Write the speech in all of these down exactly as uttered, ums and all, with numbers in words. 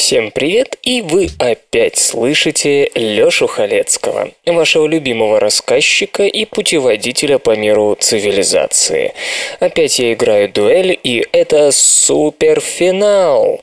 Всем привет, и вы опять слышите Лёшу Халецкого, вашего любимого рассказчика и путеводителя по миру цивилизации. Опять я играю дуэль, и это суперфинал.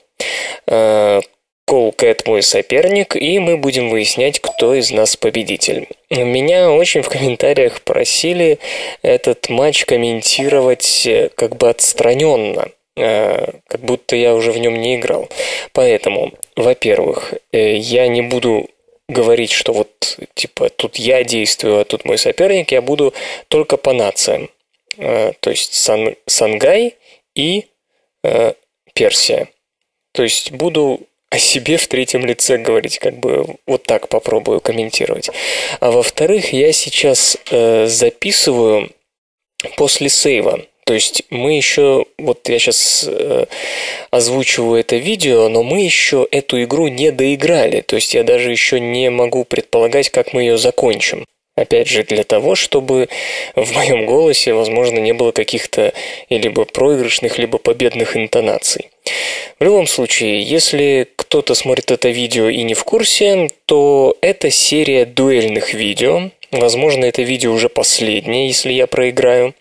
Колкэт мой соперник, и мы будем выяснять, кто из нас победитель. Меня очень в комментариях просили этот матч комментировать как бы отстраненно, как будто я уже в нем не играл. Поэтому, во-первых, я не буду говорить, что вот, типа, тут я действую, а тут мой соперник. Я буду только по нациям. То есть Сан- Сангай и э, Персия. То есть буду о себе в третьем лице говорить, как бы вот так попробую комментировать. А во-вторых, я сейчас э, записываю после сейва. То есть мы еще, вот я сейчас э, озвучиваю это видео, но мы еще эту игру не доиграли. То есть я даже еще не могу предполагать, как мы ее закончим. Опять же, для того, чтобы в моем голосе, возможно, не было каких-то либо проигрышных, либо победных интонаций. В любом случае, если кто-то смотрит это видео и не в курсе, то это серия дуэльных видео. Возможно, это видео уже последнее, если я проиграю.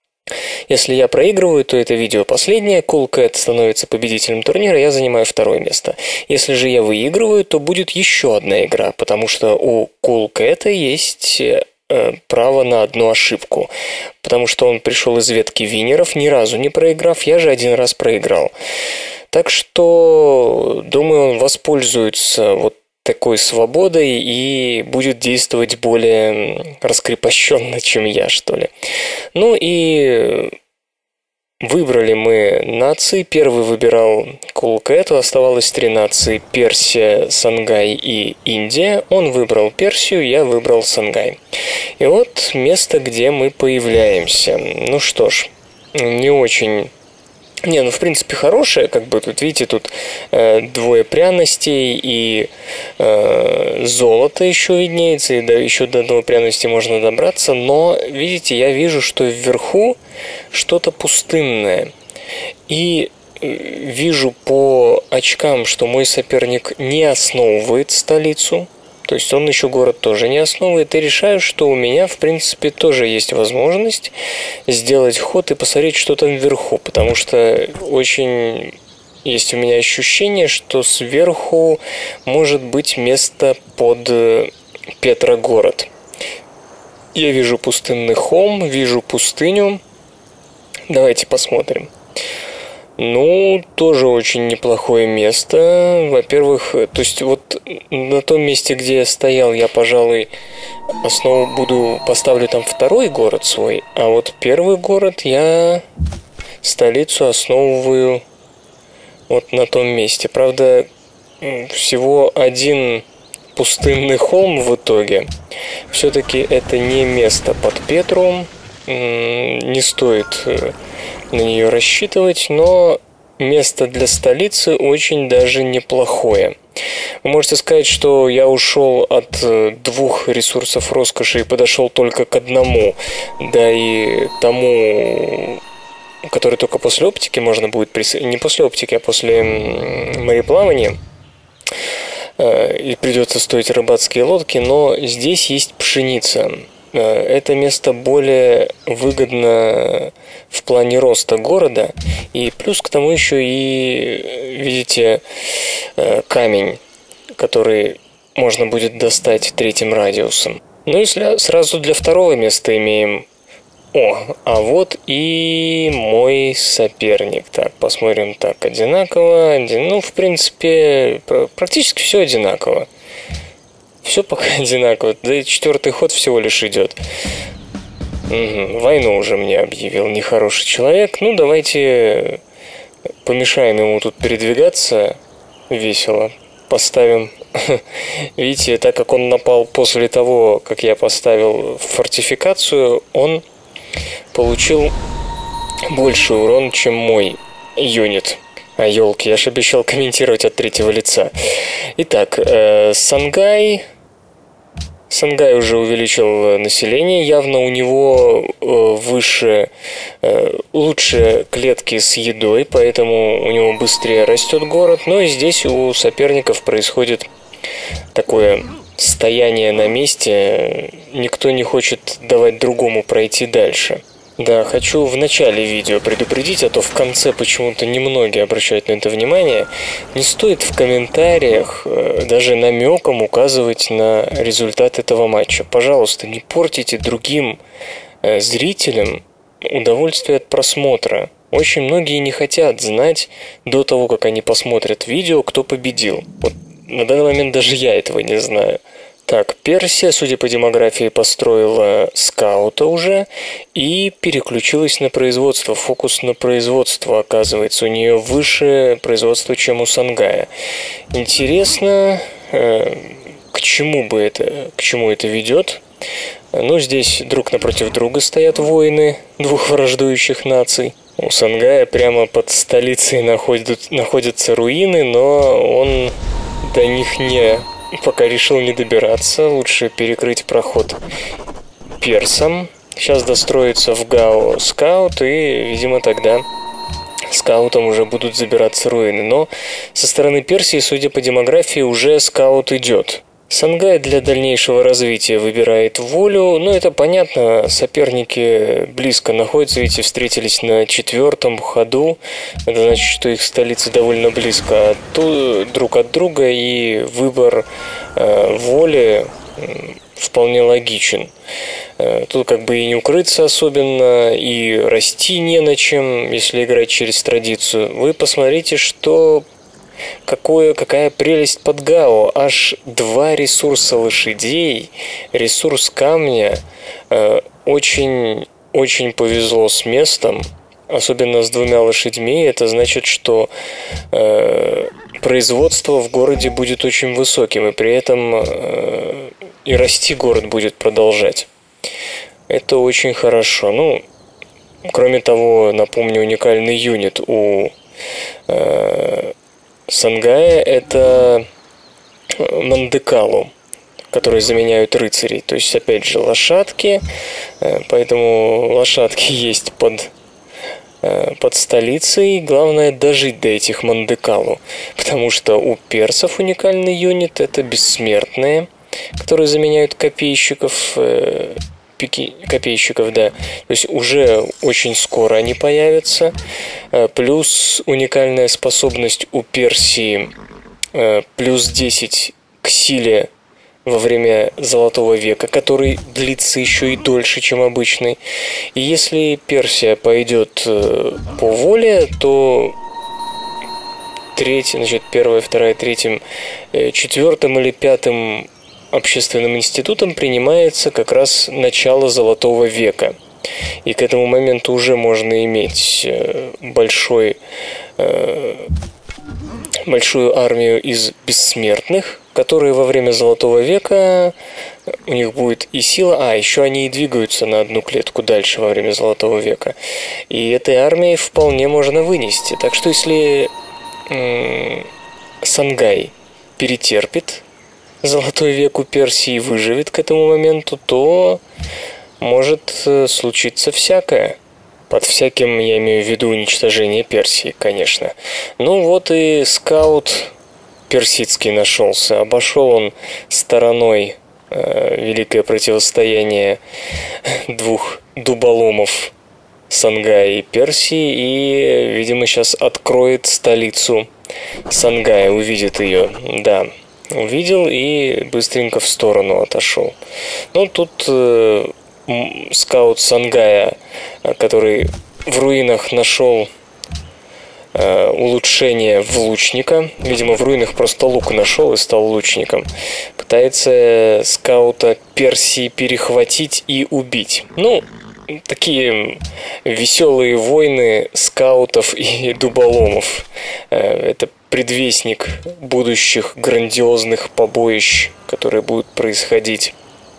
Если я проигрываю, то это видео последнее, Колкэт становится победителем турнира, я занимаю второе место. Если же я выигрываю, то будет еще одна игра, потому что у Колкэта есть э, право на одну ошибку. Потому что он пришел из ветки винеров, ни разу не проиграв, я же один раз проиграл. Так что, думаю, он воспользуется вот такой свободой и будет действовать более раскрепощенно, чем я, что ли. Ну и выбрали мы нации. Первый выбирал Колкэт, оставалось три нации: Персия, Сангай и Индия. Он выбрал Персию, я выбрал Сангай. И вот место, где мы появляемся. Ну что ж, не очень... Не, ну в принципе хорошее, как бы тут, видите, тут э, двое пряностей и э, золото еще виднеется, и да, еще до одной пряности можно добраться, но, видите, я вижу, что вверху что-то пустынное. И вижу по очкам, что мой соперник не основывает столицу. То есть он еще город тоже не основывает, и решаю, что у меня, в принципе, тоже есть возможность сделать ход и посмотреть, что там вверху, потому что очень есть у меня ощущение, что сверху может быть место под Петрогород. Я вижу пустынный холм, вижу пустыню. Давайте посмотрим. Ну, тоже очень неплохое место. Во-первых, то есть вот на том месте, где я стоял, я, пожалуй, основу буду, поставлю там второй город свой, а вот первый город я столицу основываю вот на том месте. Правда, всего один пустынный холм в итоге. Все-таки это не место под Петру. Не стоит на нее рассчитывать, но место для столицы очень даже неплохое. Вы можете сказать, что я ушел от двух ресурсов роскоши и подошел только к одному, да и тому, который только после оптики можно будет присоединить, не после оптики, а после мореплавания, и придется стоить рыбацкие лодки, но здесь есть пшеница. Это место более выгодно в плане роста города, и плюс к тому еще и, видите, камень, который можно будет достать третьим радиусом. Ну, если сразу для второго места имеем... О, а вот и мой соперник. Так, посмотрим так, одинаково. Один... Ну, в принципе, практически все одинаково. Все пока одинаково. Да и четвертый ход всего лишь идет. Угу. Войну уже мне объявил нехороший человек. Ну, давайте помешаем ему тут передвигаться весело. Поставим. Видите, так как он напал после того, как я поставил фортификацию, он получил больше урон, чем мой юнит. А, елки, я же обещал комментировать от третьего лица. Итак, э, Сангай... Сангай уже увеличил население, явно у него выше, лучше клетки с едой, поэтому у него быстрее растет город. Но и здесь у соперников происходит такое стояние на месте, никто не хочет давать другому пройти дальше. Да, хочу в начале видео предупредить, а то в конце почему-то немногие обращают на это внимание. Не стоит в комментариях даже намеком указывать на результат этого матча. Пожалуйста, не портите другим зрителям удовольствие от просмотра. Очень многие не хотят знать до того, как они посмотрят видео, кто победил. Вот на данный момент даже я этого не знаю. Так, Персия, судя по демографии, построила скаута уже и переключилась на производство. Фокус на производство, оказывается, у нее выше производство, чем у Сангая. Интересно, э, к чему бы это, к чему это ведет? Ну, здесь друг напротив друга стоят воины двух враждующих наций. У Сангая прямо под столицей находят, находятся руины, но он до них не... пока решил не добираться, лучше перекрыть проход персам. Сейчас достроится в Гао скаут, и, видимо, тогда скаутам уже будут забираться руины. Но со стороны Персии, судя по демографии, уже скаут идет. Сангай для дальнейшего развития выбирает волю, но это понятно, соперники близко находятся, видите, встретились на четвертом ходу, это значит, что их столицы довольно близко от, друг от друга, и выбор э, воли вполне логичен. Э, тут как бы и не укрыться особенно, и расти не на чем, если играть через традицию. Вы посмотрите, что... Какое, какая прелесть под Гао. Аж два ресурса лошадей, ресурс камня. Э, очень, очень повезло с местом, особенно с двумя лошадьми. Это значит, что э, производство в городе будет очень высоким, и при этом э, и расти город будет продолжать. Это очень хорошо. Ну, кроме того, напомню, уникальный юнит у... Э, Сангая — это мандекалу, которые заменяют рыцарей. То есть, опять же, лошадки, поэтому лошадки есть под, под столицей. Главное дожить до этих мандекалу, потому что у персов уникальный юнит — это бессмертные, которые заменяют копейщиков, пики, копейщиков, да. То есть уже очень скоро они появятся. Плюс уникальная способность у Персии плюс десять к силе во время Золотого века, который длится еще и дольше, чем обычный. И если Персия пойдет по воле, то третий, значит, первая, вторая, третьим, четвертым или пятым общественным институтом принимается как раз начало Золотого века. И к этому моменту уже можно иметь большой, большую армию из бессмертных, которые во время Золотого века, у них будет и сила, а еще они и двигаются на одну клетку дальше во время Золотого века. И этой армией вполне можно вынести. Так что если м- Сангай перетерпит Золотой век у Персии, выживет к этому моменту, то может случиться всякое. Под всяким я имею в виду уничтожение Персии, конечно. Ну вот и скаут персидский нашелся. Обошел он стороной э, великое противостояние двух дуболомов Сангая и Персии, и, видимо, сейчас откроет столицу Сангая, увидит ее, да. Увидел и быстренько в сторону отошел. Ну, тут э, скаут Сангая, который в руинах нашел э, улучшение в лучника. Видимо, в руинах просто лук нашел и стал лучником. Пытается скаута Персии перехватить и убить. Ну, такие веселые войны скаутов и дуболомов. Это предвестник будущих грандиозных побоищ, которые будут происходить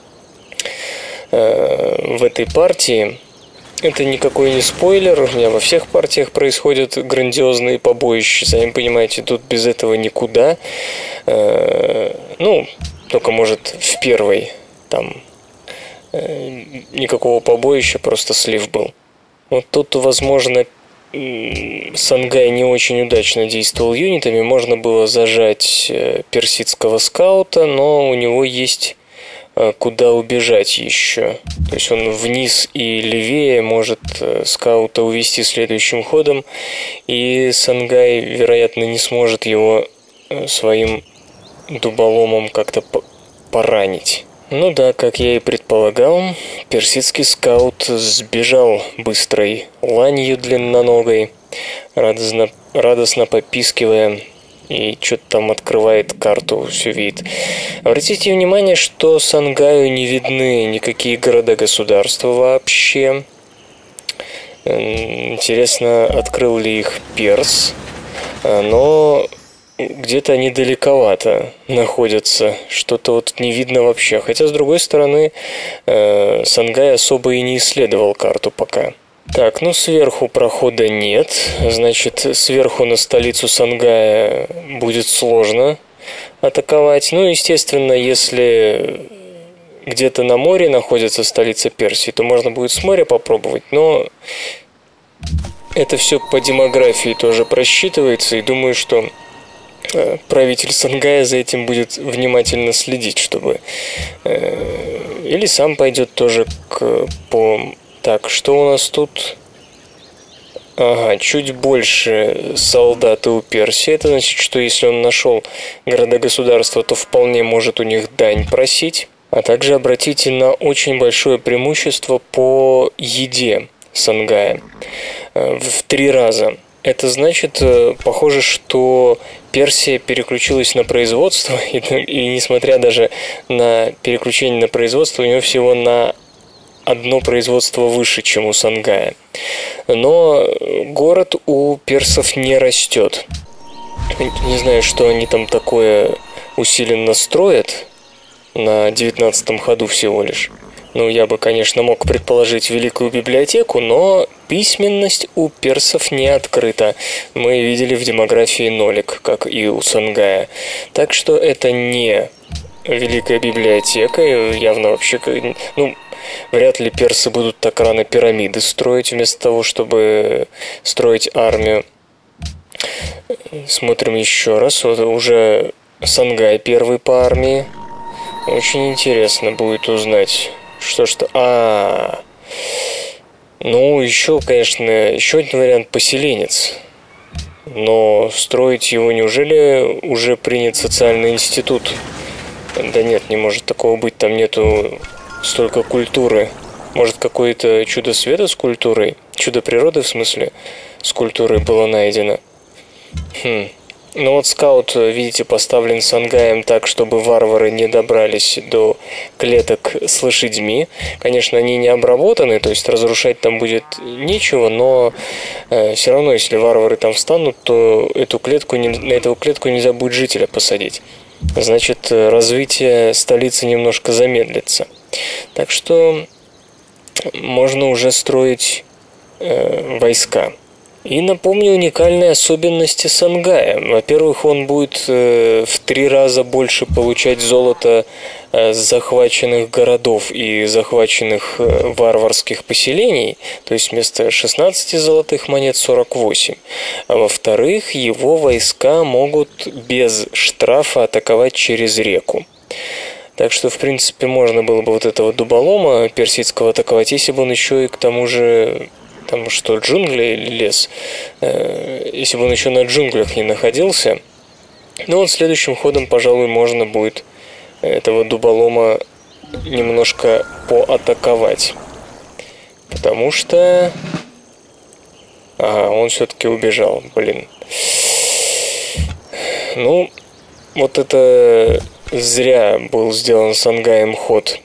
в этой партии. Это никакой не спойлер. У меня во всех партиях происходят грандиозные побоища. Сами понимаете, тут без этого никуда. Ну, только, может, в первой там э, никакого побоища, просто слив был. Вот тут, возможно, Сангай не очень удачно действовал юнитами. Можно было зажать персидского скаута, но у него есть куда убежать еще. То есть он вниз и левее может скаута увести следующим ходом, и Сангай, вероятно, не сможет его своим дуболомом как-то поранить. Ну да, как я и предполагал, персидский скаут сбежал быстрой ланью длинноногой, радостно, радостно попискивая, и что-то там открывает карту, все видит. Обратите внимание, что Сангаю не видны никакие города-государства вообще. Интересно, открыл ли их Перс, но где-то они далековато находятся, что-то вот не видно вообще. Хотя, с другой стороны, э, Сангай особо и не исследовал карту пока. Так, ну сверху прохода нет, значит, сверху на столицу Сангая будет сложно атаковать. Ну, естественно, если где-то на море находится столица Персии, то можно будет с моря попробовать, но это все по демографии тоже просчитывается, и думаю, что правитель Сангая за этим будет внимательно следить, чтобы... Э, или сам пойдет тоже к... по... Так, что у нас тут? Ага, чуть больше солдаты у Персии. Это значит, что если он нашел города-государства, то вполне может у них дань просить. А также обратите на очень большое преимущество по еде Сангая. В три раза. Это значит, похоже, что Персия переключилась на производство, и, и несмотря даже на переключение на производство, у нее всего на одно производство выше, чем у Сангая. Но город у персов не растет. Не знаю, что они там такое усиленно строят, на девятнадцатом ходу всего лишь. Ну, я бы, конечно, мог предположить великую библиотеку, но письменность у персов не открыта. Мы видели в демографии нолик, как и у Сангая. Так что это не великая библиотека, явно вообще... Ну, вряд ли персы будут так рано пирамиды строить, вместо того, чтобы строить армию. Смотрим еще раз. Вот уже Сангай первый по армии. Очень интересно будет узнать... Что что? А, ну еще, конечно, еще один вариант поселенец. Но строить его неужели уже принят социальный институт? Да нет, не может такого быть. Там нету столько культуры. Может, какое-то чудо света с культурой? Чудо природы, в смысле, с культурой было найдено? Хм. Ну вот скаут, видите, поставлен Сангаем так, чтобы варвары не добрались до клеток с лошадьми. Конечно, они не обработаны, то есть разрушать там будет нечего, но э, все равно, если варвары там встанут, то эту клетку, не, на эту клетку нельзя будет жителя посадить. Значит, развитие столицы немножко замедлится. Так что можно уже строить э, войска. И напомню уникальные особенности Сангая. Во-первых, он будет э, в три раза больше получать золото э, с захваченных городов и захваченных э, варварских поселений, то есть вместо шестнадцати золотых монет сорок восемь. А во-вторых, его войска могут без штрафа атаковать через реку. Так что, в принципе, можно было бы вот этого дуболома персидского атаковать, если бы он еще и к тому же... Потому что джунгли или лес, э, если бы он еще на джунглях не находился, ну вот следующим ходом, пожалуй, можно будет этого дуболома немножко поатаковать. Потому что... Ага, он все-таки убежал, блин. Ну, вот это зря был сделан Сангаем ход.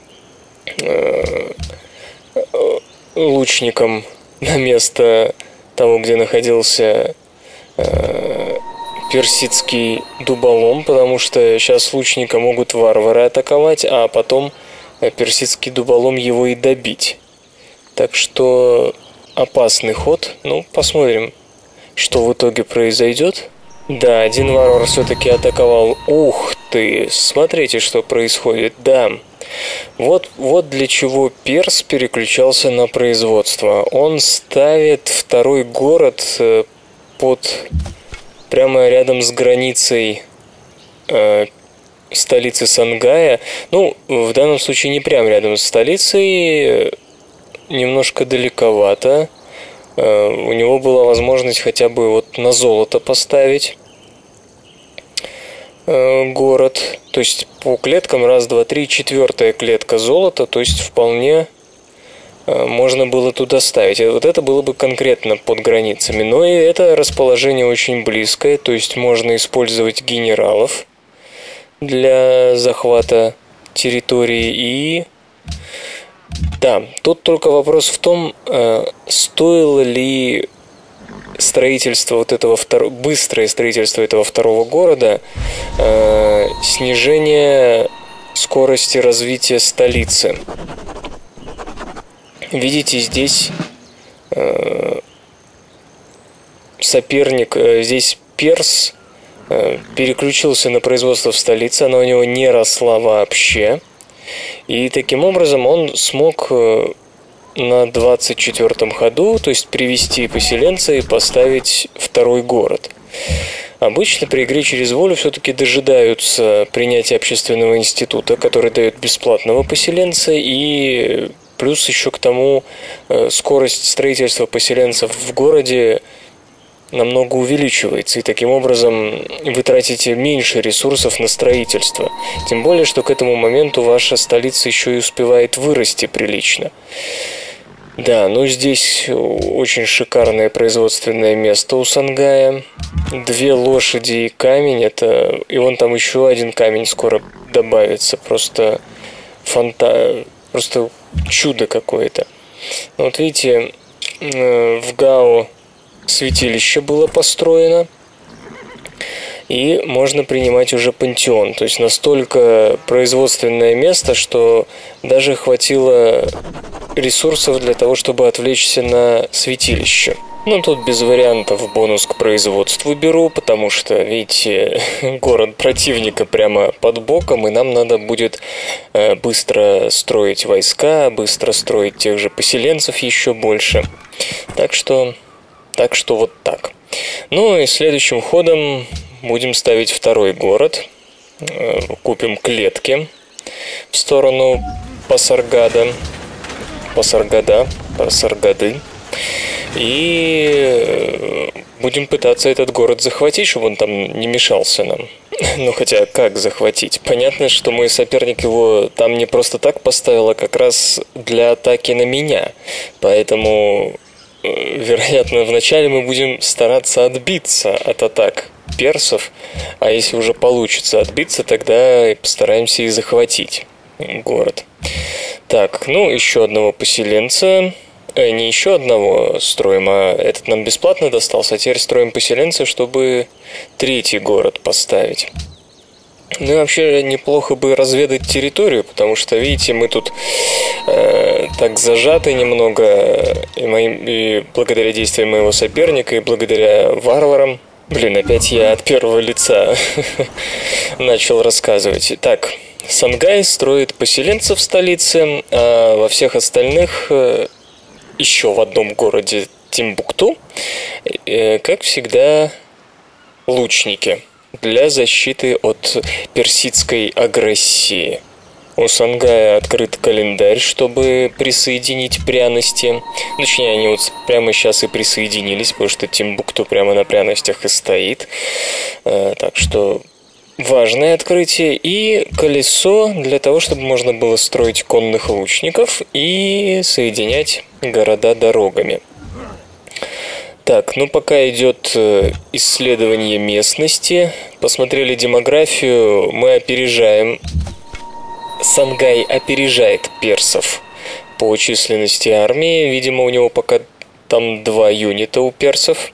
Э, лучником на место того, где находился э, персидский дуболом, потому что сейчас лучника могут варвары атаковать, а потом персидский дуболом его и добить. Так что опасный ход. Ну, посмотрим, что в итоге произойдет. Да, один варвар все-таки атаковал. Ух ты, смотрите, что происходит. Да, Вот, вот для чего Перс переключался на производство. Он ставит второй город под прямо рядом с границей э, столицы Сангая. Ну, в данном случае не прямо рядом с столицей, немножко далековато. Э, у него была возможность хотя бы вот на золото поставить город, то есть по клеткам раз, два, три, четвертая клетка золота, то есть вполне можно было туда ставить. Вот это было бы конкретно под границами. Но и это расположение очень близкое, то есть можно использовать генералов для захвата территории. И да, тут только вопрос в том, стоило ли строительство вот этого второго, быстрое строительство этого второго города, э, снижение скорости развития столицы. Видите, здесь э, соперник, э, здесь Перс э, переключился на производство в столице, она у него не росла вообще, и таким образом он смог э, на двадцать четвёртом ходу, то есть привести поселенца и поставить второй город. Обычно при игре через волю все-таки дожидаются принятия общественного института, который дает бесплатного поселенца, и плюс еще к тому скорость строительства поселенцев в городе намного увеличивается, и таким образом вы тратите меньше ресурсов на строительство. Тем более, что к этому моменту ваша столица еще и успевает вырасти прилично. Да, ну здесь очень шикарное производственное место у Сангая. Две лошади и камень, это... и вон там еще один камень скоро добавится. Просто фанта... Просто чудо какое-то. Вот видите, в Гао святилище было построено, и можно принимать уже пантеон. То есть настолько производственное место, что даже хватило ресурсов для того, чтобы отвлечься на святилище. Ну, тут без вариантов бонус к производству беру, потому что, видите, город противника прямо под боком, и нам надо будет быстро строить войска, быстро строить тех же поселенцев еще больше. Так что, так что вот так. Ну и следующим ходом будем ставить второй город. Купим клетки в сторону Пасаргада. Пасаргада. Пасаргады. И будем пытаться этот город захватить, чтобы он там не мешался нам. Ну, хотя, как захватить? Понятно, что мой соперник его там не просто так поставил, а как раз для атаки на меня. Поэтому, вероятно, вначале мы будем стараться отбиться от атак персов, а если уже получится отбиться, тогда постараемся и захватить город. Так, ну, еще одного поселенца. Э, не еще одного строим, а этот нам бесплатно достался, а теперь строим поселенца, чтобы третий город поставить. Ну и вообще неплохо бы разведать территорию, потому что, видите, мы тут э, так зажаты немного, и, моим, и благодаря действиям моего соперника, и благодаря варварам. Блин, опять я от первого лица начал рассказывать. Так, Сангай строит поселенцев в столице, а во всех остальных, еще в одном городе Тимбукту, как всегда, лучники для защиты от персидской агрессии. У Сангая открыт календарь, чтобы присоединить пряности. Точнее, они вот прямо сейчас и присоединились, потому что Тимбукту прямо на пряностях и стоит. Так что важное открытие. И колесо для того, чтобы можно было строить конных лучников и соединять города дорогами. Так, ну пока идет исследование местности, посмотрели демографию, мы опережаем. Сангай опережает персов по численности армии. Видимо, у него пока там два юнита у персов.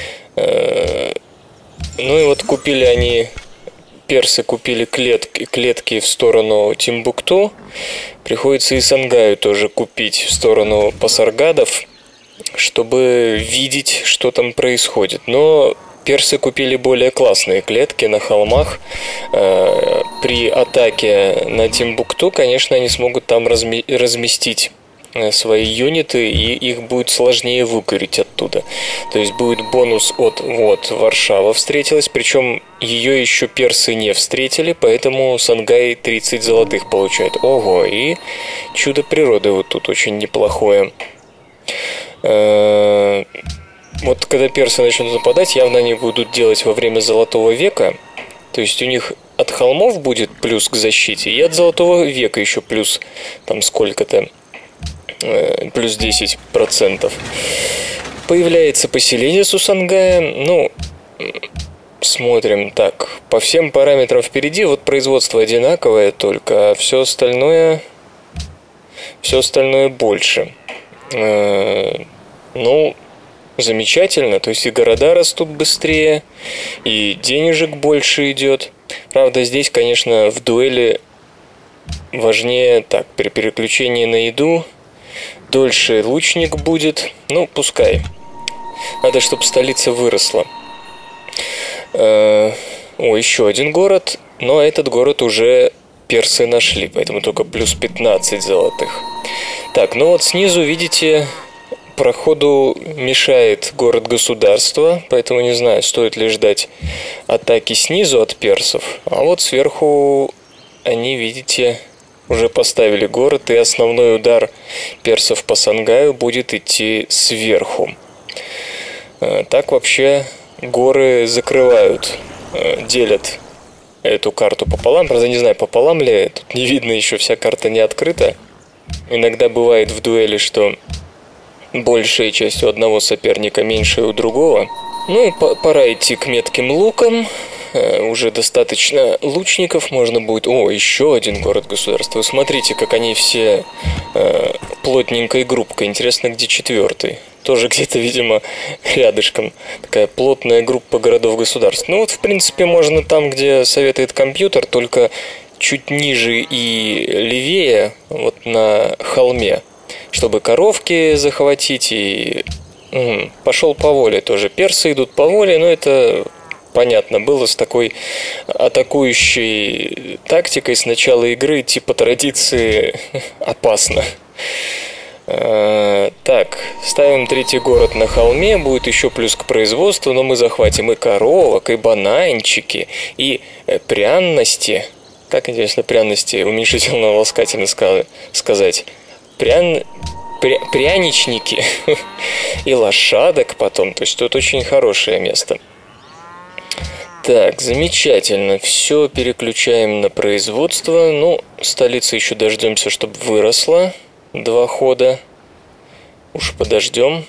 Ну и вот купили они, персы купили клетки, клетки в сторону Тимбукту. Приходится и Сангаю тоже купить в сторону Пасаргадов, чтобы видеть, что там происходит. Но персы купили более классные клетки на холмах. При атаке на Тимбукту, конечно, они смогут там разми- разместить свои юниты, и их будет сложнее выкурить оттуда. То есть будет бонус от вот Варшава встретилась, причем ее еще персы не встретили, поэтому Сангай тридцать золотых получает. Ого, и чудо природы вот тут очень неплохое. Вот когда персы начнут нападать, явно они будут делать во время Золотого века. То есть у них от холмов будет плюс к защите, и от Золотого века еще плюс там сколько-то, плюс десять процентов. Появляется поселение Сусангая. Ну, смотрим так. По всем параметрам впереди, вот производство одинаковое, только все остальное, все остальное больше. Ну, замечательно. То есть и города растут быстрее, и денежек больше идет. Правда, здесь, конечно, в дуэли важнее, так, при переключении на еду дольше лучник будет. Ну, пускай. Надо, чтобы столица выросла. О, еще один город. Но этот город уже персы нашли, поэтому только плюс пятнадцать золотых. Так, ну вот снизу, видите, проходу мешает город-государство, поэтому не знаю, стоит ли ждать атаки снизу от персов. А вот сверху они, видите, уже поставили город, и основной удар персов по Сангаю будет идти сверху. Так вообще горы закрывают, делят эту карту пополам. Правда, не знаю, пополам ли, тут не видно еще, вся карта не открыта. Иногда бывает в дуэли, что большая часть у одного соперника, меньшая у другого. Ну и пора идти к метким лукам. Уже достаточно лучников, можно будет... О, еще один город-государство. Смотрите, как они все э, плотненькой группкой. Интересно, где четвертый? Тоже где-то, видимо, рядышком. Такая плотная группа городов-государств. Ну вот, в принципе, можно там, где советует компьютер, только чуть ниже и левее, вот на холме, чтобы коровки захватить. И м-м, пошел по воле тоже. Персы идут по воле, но это... Понятно, было с такой атакующей тактикой с начала игры, типа традиции, опасно. Так, ставим третий город на холме, будет еще плюс к производству, но мы захватим и коровок, и бананчики, и пряности. Как интересно, пряности уменьшительно-ласкательно сказать. Прян... Пря... Пряничники и лошадок потом. То есть тут очень хорошее место. Так, замечательно. Все переключаем на производство. Ну, столица еще дождемся, чтобы выросла. Два хода. Уж подождем.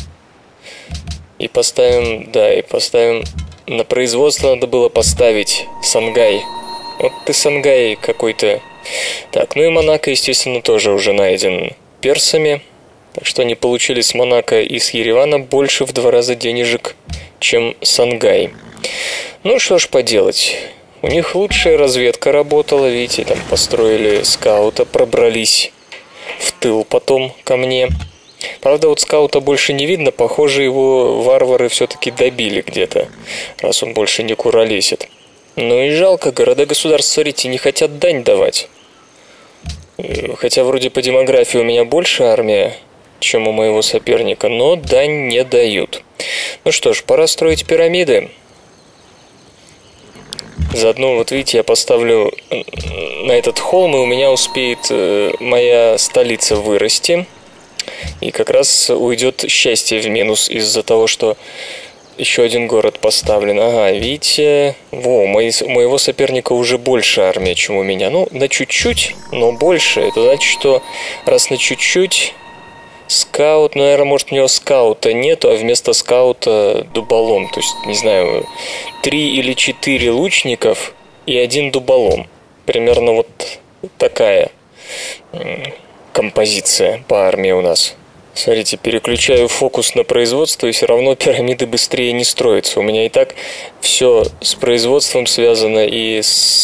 И поставим, да, и поставим на производство. Надо было поставить Сангай. Вот ты Сангай какой-то. Так, ну и Монако, естественно, тоже уже найден персами. Так что они получили с Монако и с Еревана больше в два раза денежек, чем Сангай. Ну что ж поделать, у них лучшая разведка работала, видите, там построили скаута, пробрались в тыл потом ко мне. Правда, вот скаута больше не видно, похоже, его варвары все-таки добили где-то, раз он больше не куролесит. Ну и жалко, города-государства, смотрите, не хотят дань давать. Хотя вроде по демографии у меня больше армия, чем у моего соперника, но дань не дают. Ну что ж, пора строить пирамиды. Заодно, вот видите, я поставлю на этот холм, и у меня успеет моя столица вырасти. И как раз уйдет счастье в минус из-за того, что еще один город поставлен. Ага, видите, во, мои, у моего соперника уже больше армия, чем у меня. Ну, на чуть-чуть, но больше. Это значит, что раз на чуть-чуть... Скаут, ну, наверное, может, у него скаута нету, а вместо скаута дуболом. То есть, не знаю, три или четыре лучников и один дуболом. Примерно вот такая композиция по армии у нас. Смотрите, переключаю фокус на производство, и все равно пирамиды быстрее не строятся. У меня и так все с производством связано и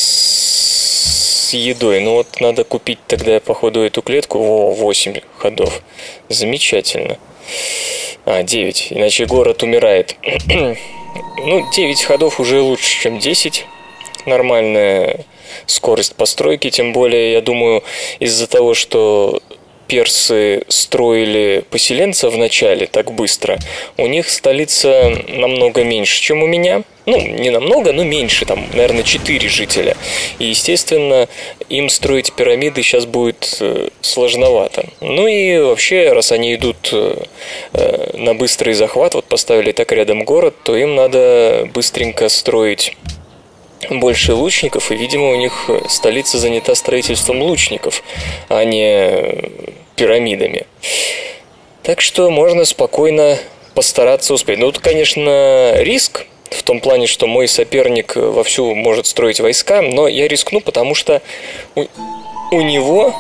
с едой. Ну вот надо купить тогда, походу, эту клетку. О, восемь ходов. Замечательно. А, девять. Иначе город умирает. Ну, девять ходов уже лучше, чем десять. Нормальная скорость постройки, тем более, я думаю, из-за того, что персы строили поселенца в начале так быстро, у них столица намного меньше, чем у меня. Ну, не намного, но меньше, там, наверное, четыре жителя. И, естественно, им строить пирамиды сейчас будет сложновато. Ну и вообще, раз они идут на быстрый захват, вот поставили так рядом город, то им надо быстренько строить больше лучников, и, видимо, у них столица занята строительством лучников, а не пирамидами. Так что можно спокойно постараться успеть. Ну, тут, конечно, риск, в том плане, что мой соперник вовсю может строить войска, но я рискну, потому что у, у него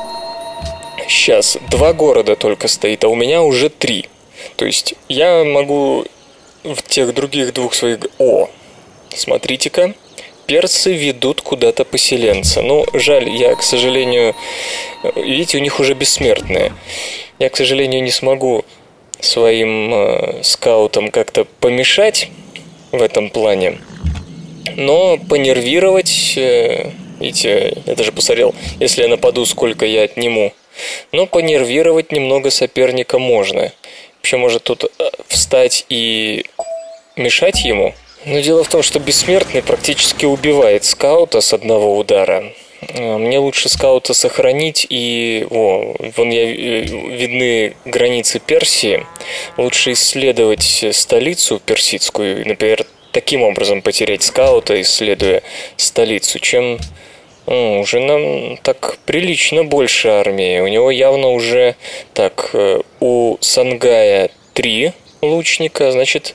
сейчас два города только стоит, а у меня уже три. То есть я могу в тех других двух своих... О, смотрите-ка. Персы ведут куда-то поселенца. Ну, жаль, я, к сожалению... Видите, у них уже бессмертные. Я, к сожалению, не смогу своим э, скаутам как-то помешать в этом плане. Но понервировать... Э, видите, я даже посмотрел, если я нападу, сколько я отниму. Но понервировать немного соперника можно. Вообще, может тут встать и мешать ему. Но дело в том, что бессмертный практически убивает скаута с одного удара. Мне лучше скаута сохранить, и о, вон я, видны границы Персии. Лучше исследовать столицу персидскую, например, таким образом потерять скаута, исследуя столицу, чем о, уже нам так прилично больше армии. У него явно уже так, у Сангая три лучника, значит...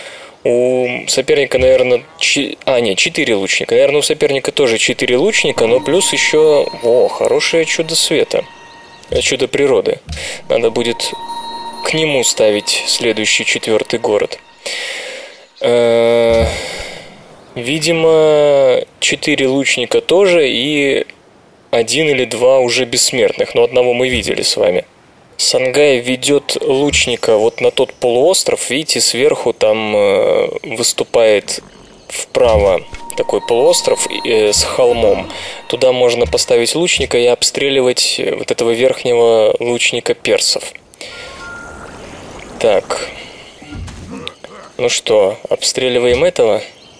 У соперника, наверное, ч... а, нет, четыре лучника. Наверное, у соперника тоже четыре лучника, но плюс еще, о, хорошее чудо света, чудо природы. Надо будет к нему ставить следующий четвертый город. Э-э- видимо, четыре лучника тоже и один или два уже бессмертных, но одного мы видели с вами. Сангай ведет лучника вот на тот полуостров, видите, сверху там э, выступает вправо такой полуостров э, с холмом. Туда можно поставить лучника и обстреливать вот этого верхнего лучника персов. Так, ну что, обстреливаем этого?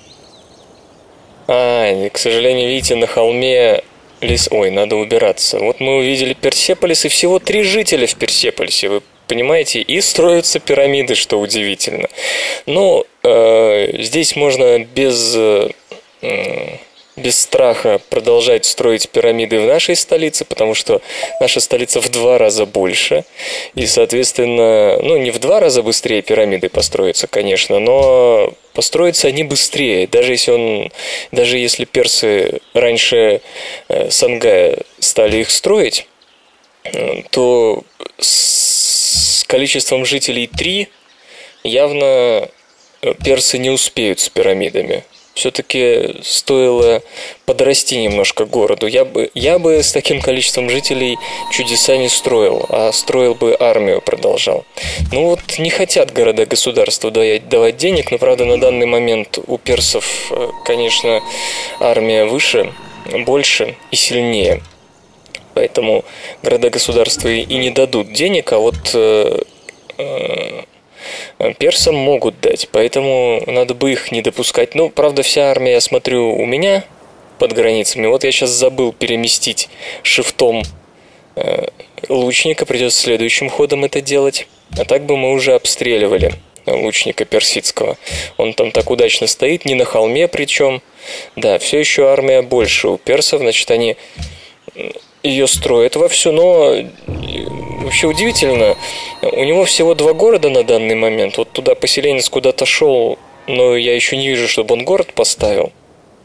А, к сожалению, видите, на холме... Лес... Ой, надо убираться. Вот мы увидели Персеполис, и всего три жителя в Персеполисе, вы понимаете? И строятся пирамиды, что удивительно. Но э, здесь можно без, э, без страха продолжать строить пирамиды в нашей столице, потому что наша столица в два раза больше. И, соответственно, ну, не в два раза быстрее пирамиды построятся, конечно, но... Построятся они быстрее, даже если он, даже если персы раньше э, Сангая стали их строить, э, то с количеством жителей три явно персы не успеют с пирамидами. Все-таки стоило подрасти немножко городу. Я бы, я бы с таким количеством жителей чудеса не строил, а строил бы армию, продолжал. Ну вот не хотят города-государства давать, давать денег, но, правда, на данный момент у персов, конечно, армия выше, больше и сильнее. Поэтому города-государства и не дадут денег, а вот... Э, э, персам могут дать, поэтому надо бы их не допускать. Ну, правда, вся армия, я смотрю, у меня под границами. Вот я сейчас забыл переместить шифтом э, лучника, придется следующим ходом это делать. А так бы мы уже обстреливали лучника персидского. Он там так удачно стоит, не на холме причем. Да, все еще армия больше у персов, значит, они ее строят вовсю, но... Вообще удивительно, у него всего два города на данный момент. Вот туда поселенец куда-то шел, но я еще не вижу, чтобы он город поставил.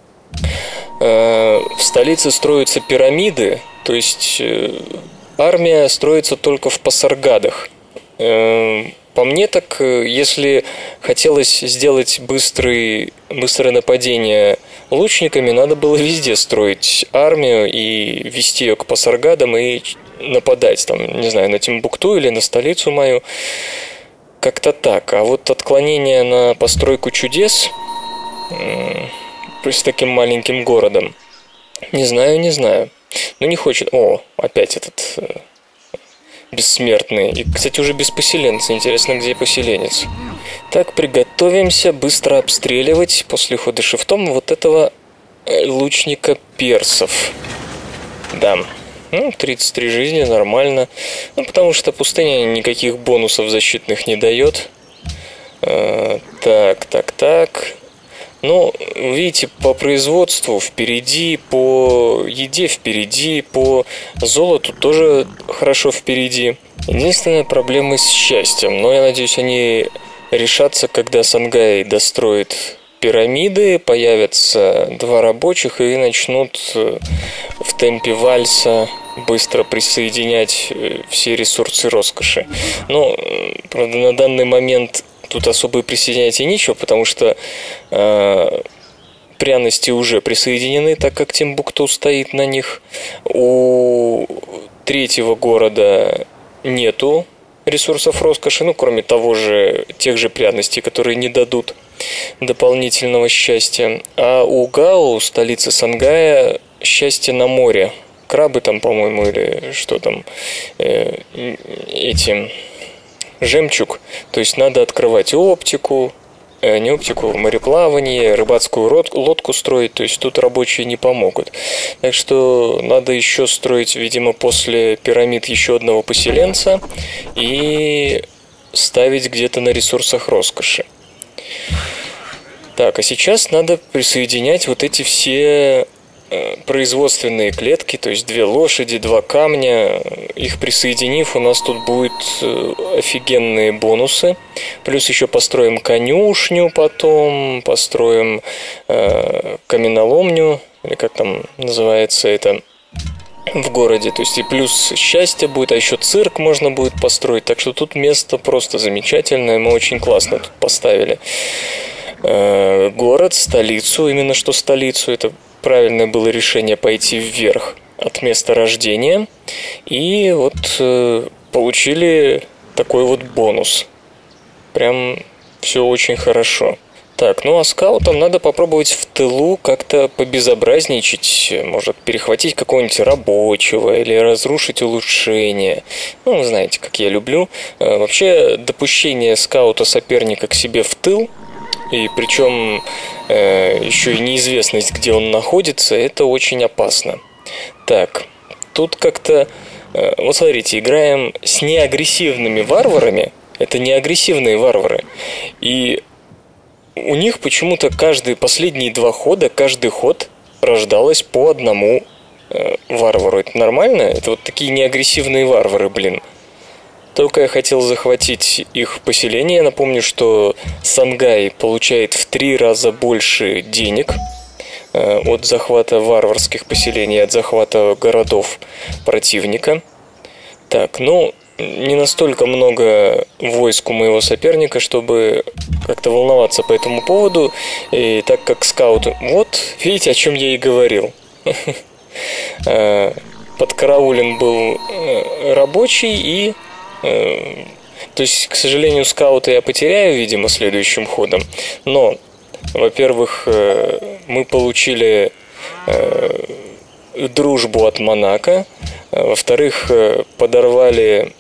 В столице строятся пирамиды, то есть армия строится только в Пасаргадах. По мне так, если хотелось сделать быстрый, быстрое нападение лучниками, надо было везде строить армию и вести ее к Пасаргадам и нападать, там, не знаю, на Тимбукту или на столицу мою. как-то так. А вот отклонение на постройку чудес с таким маленьким городом, не знаю, не знаю. Ну, не хочет... О, опять этот э, бессмертный. И, кстати, уже без поселенца. Интересно, где поселенец. Так, приготовимся быстро обстреливать после хода шифтом вот этого лучника персов. Да. Ну, тридцать три жизни, нормально. Ну, потому что пустыня никаких бонусов защитных не дает. Э, так, так, так... Ну, видите, по производству впереди, по еде впереди, по золоту тоже хорошо впереди. Единственная проблема с счастьем. Но я надеюсь, они решатся, когда Сангай достроит пирамиды, появятся два рабочих и начнут в темпе вальса быстро присоединять все ресурсы роскоши. Но, правда, на данный момент... Тут особо и присоединять и нечего, потому что э, пряности уже присоединены, так как Тимбукту стоит на них. У третьего города нету ресурсов роскоши, ну, кроме того же, тех же пряностей, которые не дадут дополнительного счастья. А у Гао, столицы Сангая, счастье на море. Крабы там, по-моему, или что там, э, эти... жемчуг, то есть надо открывать оптику, э, не оптику, мореплавание, рыбацкую лодку строить, то есть тут рабочие не помогут. Так что надо еще строить, видимо, после пирамид еще одного поселенца и ставить где-то на ресурсах роскоши. Так, а сейчас надо присоединять вот эти все производственные клетки, то есть две лошади, два камня. Их присоединив, у нас тут будут офигенные бонусы. Плюс еще построим конюшню потом, построим э, каменоломню, или как там называется это, в городе. То есть и плюс счастье будет, а еще цирк можно будет построить. Так что тут место просто замечательное, мы очень классно тут поставили. Э, город, столицу, именно что столицу, это правильное было решение пойти вверх от места рождения. И вот э, получили такой вот бонус. Прям все очень хорошо. Так, ну а скаутам надо попробовать в тылу как-то побезобразничать. Может, перехватить какого-нибудь рабочего или разрушить улучшение. Ну, вы знаете, как я люблю. Э, вообще, допущение скаута соперника к себе в тыл, и причем э, еще и неизвестность, где он находится, это очень опасно. Так, тут как-то... Э, вот смотрите, играем с неагрессивными варварами. Это не агрессивные варвары. И у них почему-то каждые последние два хода, каждый ход рождалось по одному э, варвару. Это нормально? Это вот такие неагрессивные варвары, блин. Только я хотел захватить их поселение. Напомню, что Сангай получает в три раза больше денег э, от захвата варварских поселений, от захвата городов противника. Так, ну, не настолько много войск у моего соперника, чтобы как-то волноваться по этому поводу. И так как скаут... Вот, видите, о чем я и говорил. Подкараулен был рабочий и... То есть, к сожалению, скаута я потеряю, видимо, следующим ходом. Но, во-первых, мы получили дружбу от Монако. Во-вторых, подорвали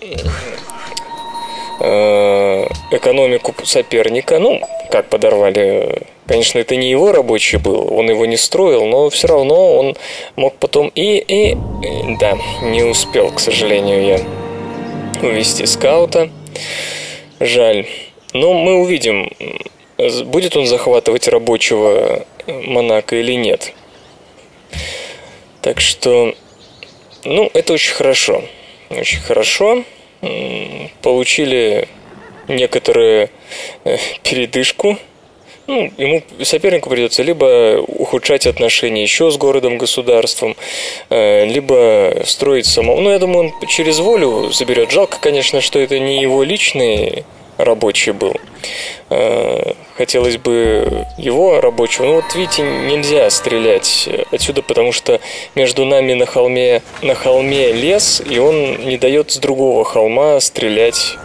экономику соперника. Ну, как подорвали? Конечно, это не его рабочий был, он его не строил, но все равно он мог потом и... и, и да, не успел, к сожалению, я увести скаута. Жаль. Но мы увидим, будет он захватывать рабочего Монако или нет. Так что, ну, это очень хорошо. Очень хорошо. Получили некоторую передышку. Ну, ему, сопернику придется либо ухудшать отношения еще с городом-государством, либо строить самому. Ну, я думаю, он через волю заберет. Жалко, конечно, что это не его личный рабочий был. Хотелось бы его рабочего. Ну, вот видите, нельзя стрелять отсюда, потому что между нами на холме, на холме лес, и он не дает с другого холма стрелять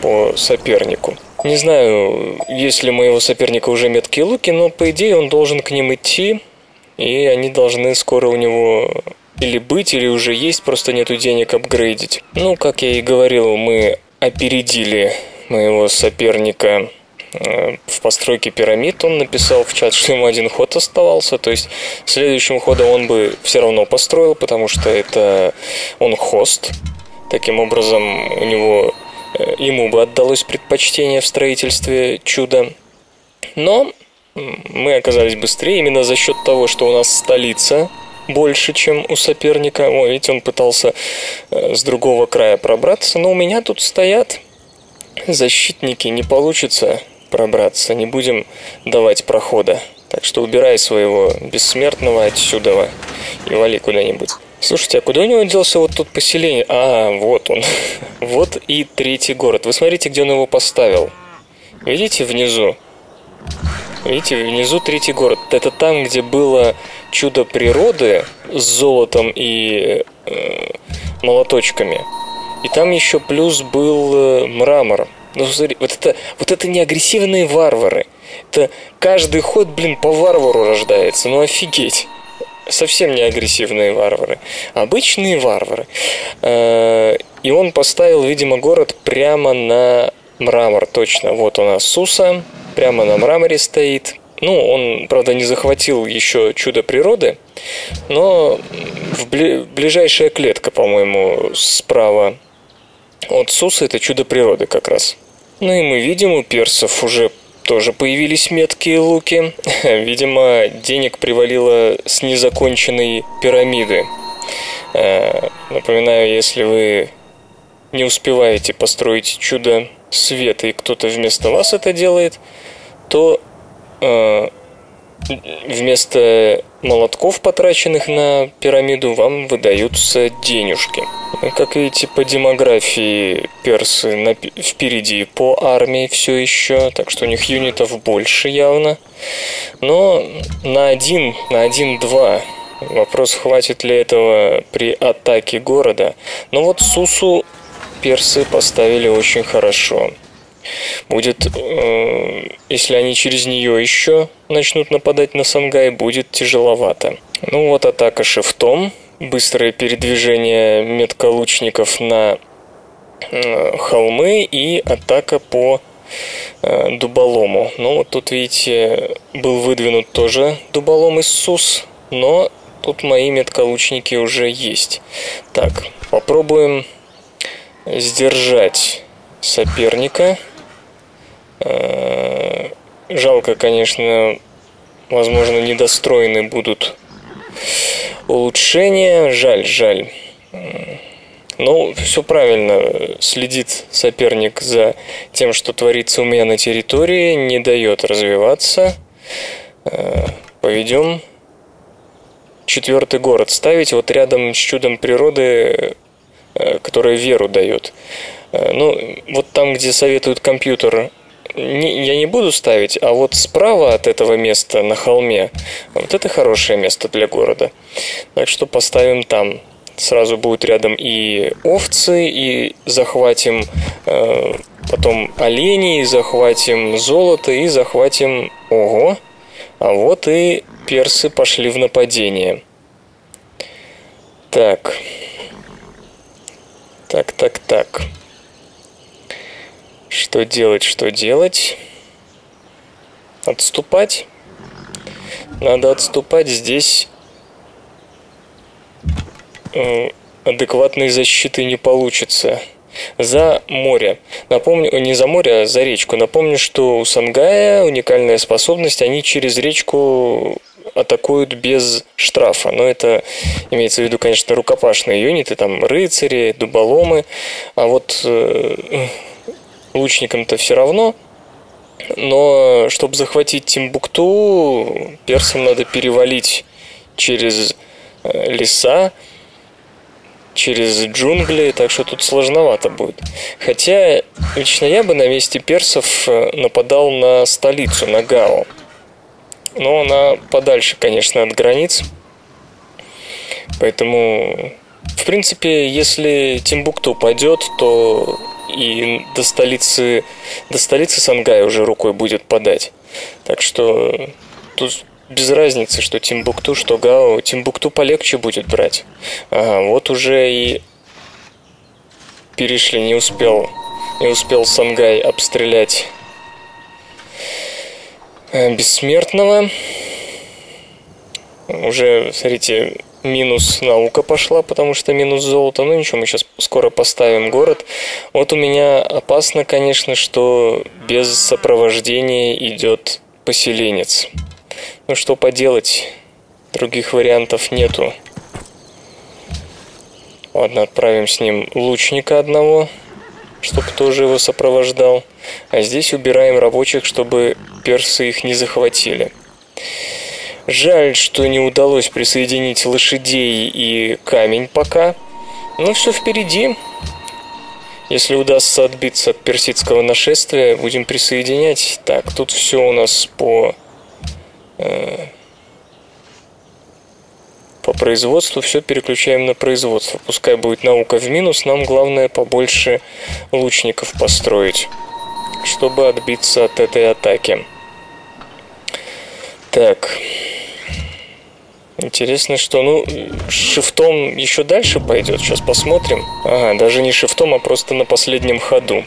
по сопернику. Не знаю, есть ли у моего соперника уже меткие луки, но по идее он должен к ним идти, и они должны скоро у него или быть, или уже есть, просто нету денег апгрейдить. Ну, как я и говорил, мы опередили моего соперника в постройке пирамид. Он написал в чат, что ему один ход оставался, то есть следующим ходом он бы все равно построил, потому что это он хост. Таким образом, у него, ему бы отдалось предпочтение в строительстве чуда. Но мы оказались быстрее именно за счет того, что у нас столица больше, чем у соперника. О, видите, он пытался с другого края пробраться, но у меня тут стоят защитники, не получится пробраться, не будем давать прохода. Так что убирай своего бессмертного отсюда и вали куда-нибудь. Слушайте, а куда у него делся вот тут поселение? А, вот он. Вот и третий город. Вы смотрите, где он его поставил. Видите внизу? Видите, внизу третий город. Это там, где было чудо природы с золотом и э, молоточками. И там еще плюс был э, мрамор. Ну, смотри, вот это, вот это не агрессивные варвары. Это каждый ход, блин, по варвару рождается. Ну, офигеть. Совсем не агрессивные варвары. Обычные варвары. И он поставил, видимо, город прямо на мрамор. Точно. Вот у нас Суса. Прямо на мраморе стоит. Ну, он, правда, не захватил еще чудо природы. Но в бли- ближайшая клетка, по-моему, справа от Суса, это чудо природы как раз. Ну и мы видим, у персов уже тоже появились меткие луки. Видимо, денег привалило с незаконченной пирамиды. Напоминаю, если вы не успеваете построить чудо света, и кто-то вместо вас это делает, то вместо молотков, потраченных на пирамиду, вам выдаются денежки. Как видите, по демографии персы на... впереди по армии все еще, так что у них юнитов больше явно. Но на один, на один-два вопрос, хватит ли этого при атаке города. Но вот Сусу персы поставили очень хорошо. Будет, э, если они через нее еще начнут нападать на Сангай, будет тяжеловато. Ну вот атака шифтом, быстрое передвижение метколучников на э, холмы и атака по э, дуболому. Ну вот тут, видите, был выдвинут тоже дуболом из Сус, но тут мои метколучники уже есть. Так, попробуем сдержать соперника. Жалко, конечно, возможно, недостроены будут улучшения. Жаль, жаль. Но все правильно. Следит соперник за тем, что творится у меня на территории, не дает развиваться. Поведем четвертый город ставить вот рядом с чудом природы, которое веру дает. Ну, вот там, где советует компьютер, не, я не буду ставить, а вот справа от этого места на холме, вот это хорошее место для города. Так что поставим там. Сразу будут рядом и овцы, и захватим э, потом оленей, захватим золото, и захватим... Ого! А вот и персы пошли в нападение. Так. Так, так, так. Что делать, что делать? Отступать? Надо отступать. Здесь э, адекватной защиты не получится. За море. Напомню, не за море, а за речку. Напомню, что у Сангая уникальная способность. Они через речку атакуют без штрафа. Но это имеется в виду, конечно, рукопашные юниты. Там рыцари, дуболомы. А вот... Э, лучникам-то все равно, но чтобы захватить Тимбукту, персам надо перевалить через леса, через джунгли, так что тут сложновато будет. Хотя лично я бы на месте персов нападал на столицу, на Гао. Но она подальше, конечно, от границ. Поэтому, в принципе, если Тимбукту пойдет, то и до столицы, до столицы Сангая уже рукой будет подать. Так что тут без разницы, что Тимбукту, что Гао. Тимбукту полегче будет брать. Ага, вот уже и перешли, не успел, не успел Сангай обстрелять Бессмертного. Уже, смотрите, минус наука пошла, потому что минус золото. Ну ничего, мы сейчас скоро поставим город. Вот у меня опасно, конечно, что без сопровождения идет поселенец. Ну что поделать, других вариантов нету. Ладно, отправим с ним лучника одного, чтобы тоже его сопровождал. А здесь убираем рабочих, чтобы персы их не захватили. Жаль, что не удалось присоединить лошадей и камень пока. Но все впереди. Если удастся отбиться от персидского нашествия, будем присоединять. Так, тут все у нас по... Э, по производству. Все переключаем на производство. Пускай будет наука в минус. Нам главное побольше лучников построить, чтобы отбиться от этой атаки. Так. Интересно, что, ну, шифтом еще дальше пойдет. Сейчас посмотрим. Ага, даже не шифтом, а просто на последнем ходу.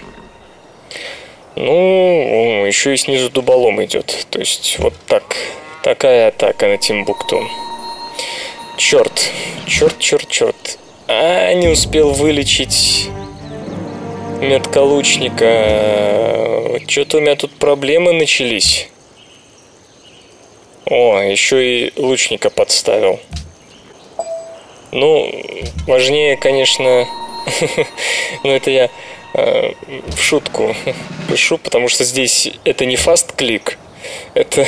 Ну, еще и снизу дуболом идет. То есть, вот так. Такая атака на Тимбукту. Черт. Черт, черт, черт. А, не успел вылечить метка лучника. Что-то у меня тут проблемы начались. О, еще и лучника подставил. Ну, важнее, конечно... Ну, это я э, в шутку пишу, потому что здесь это не фаст-клик. Это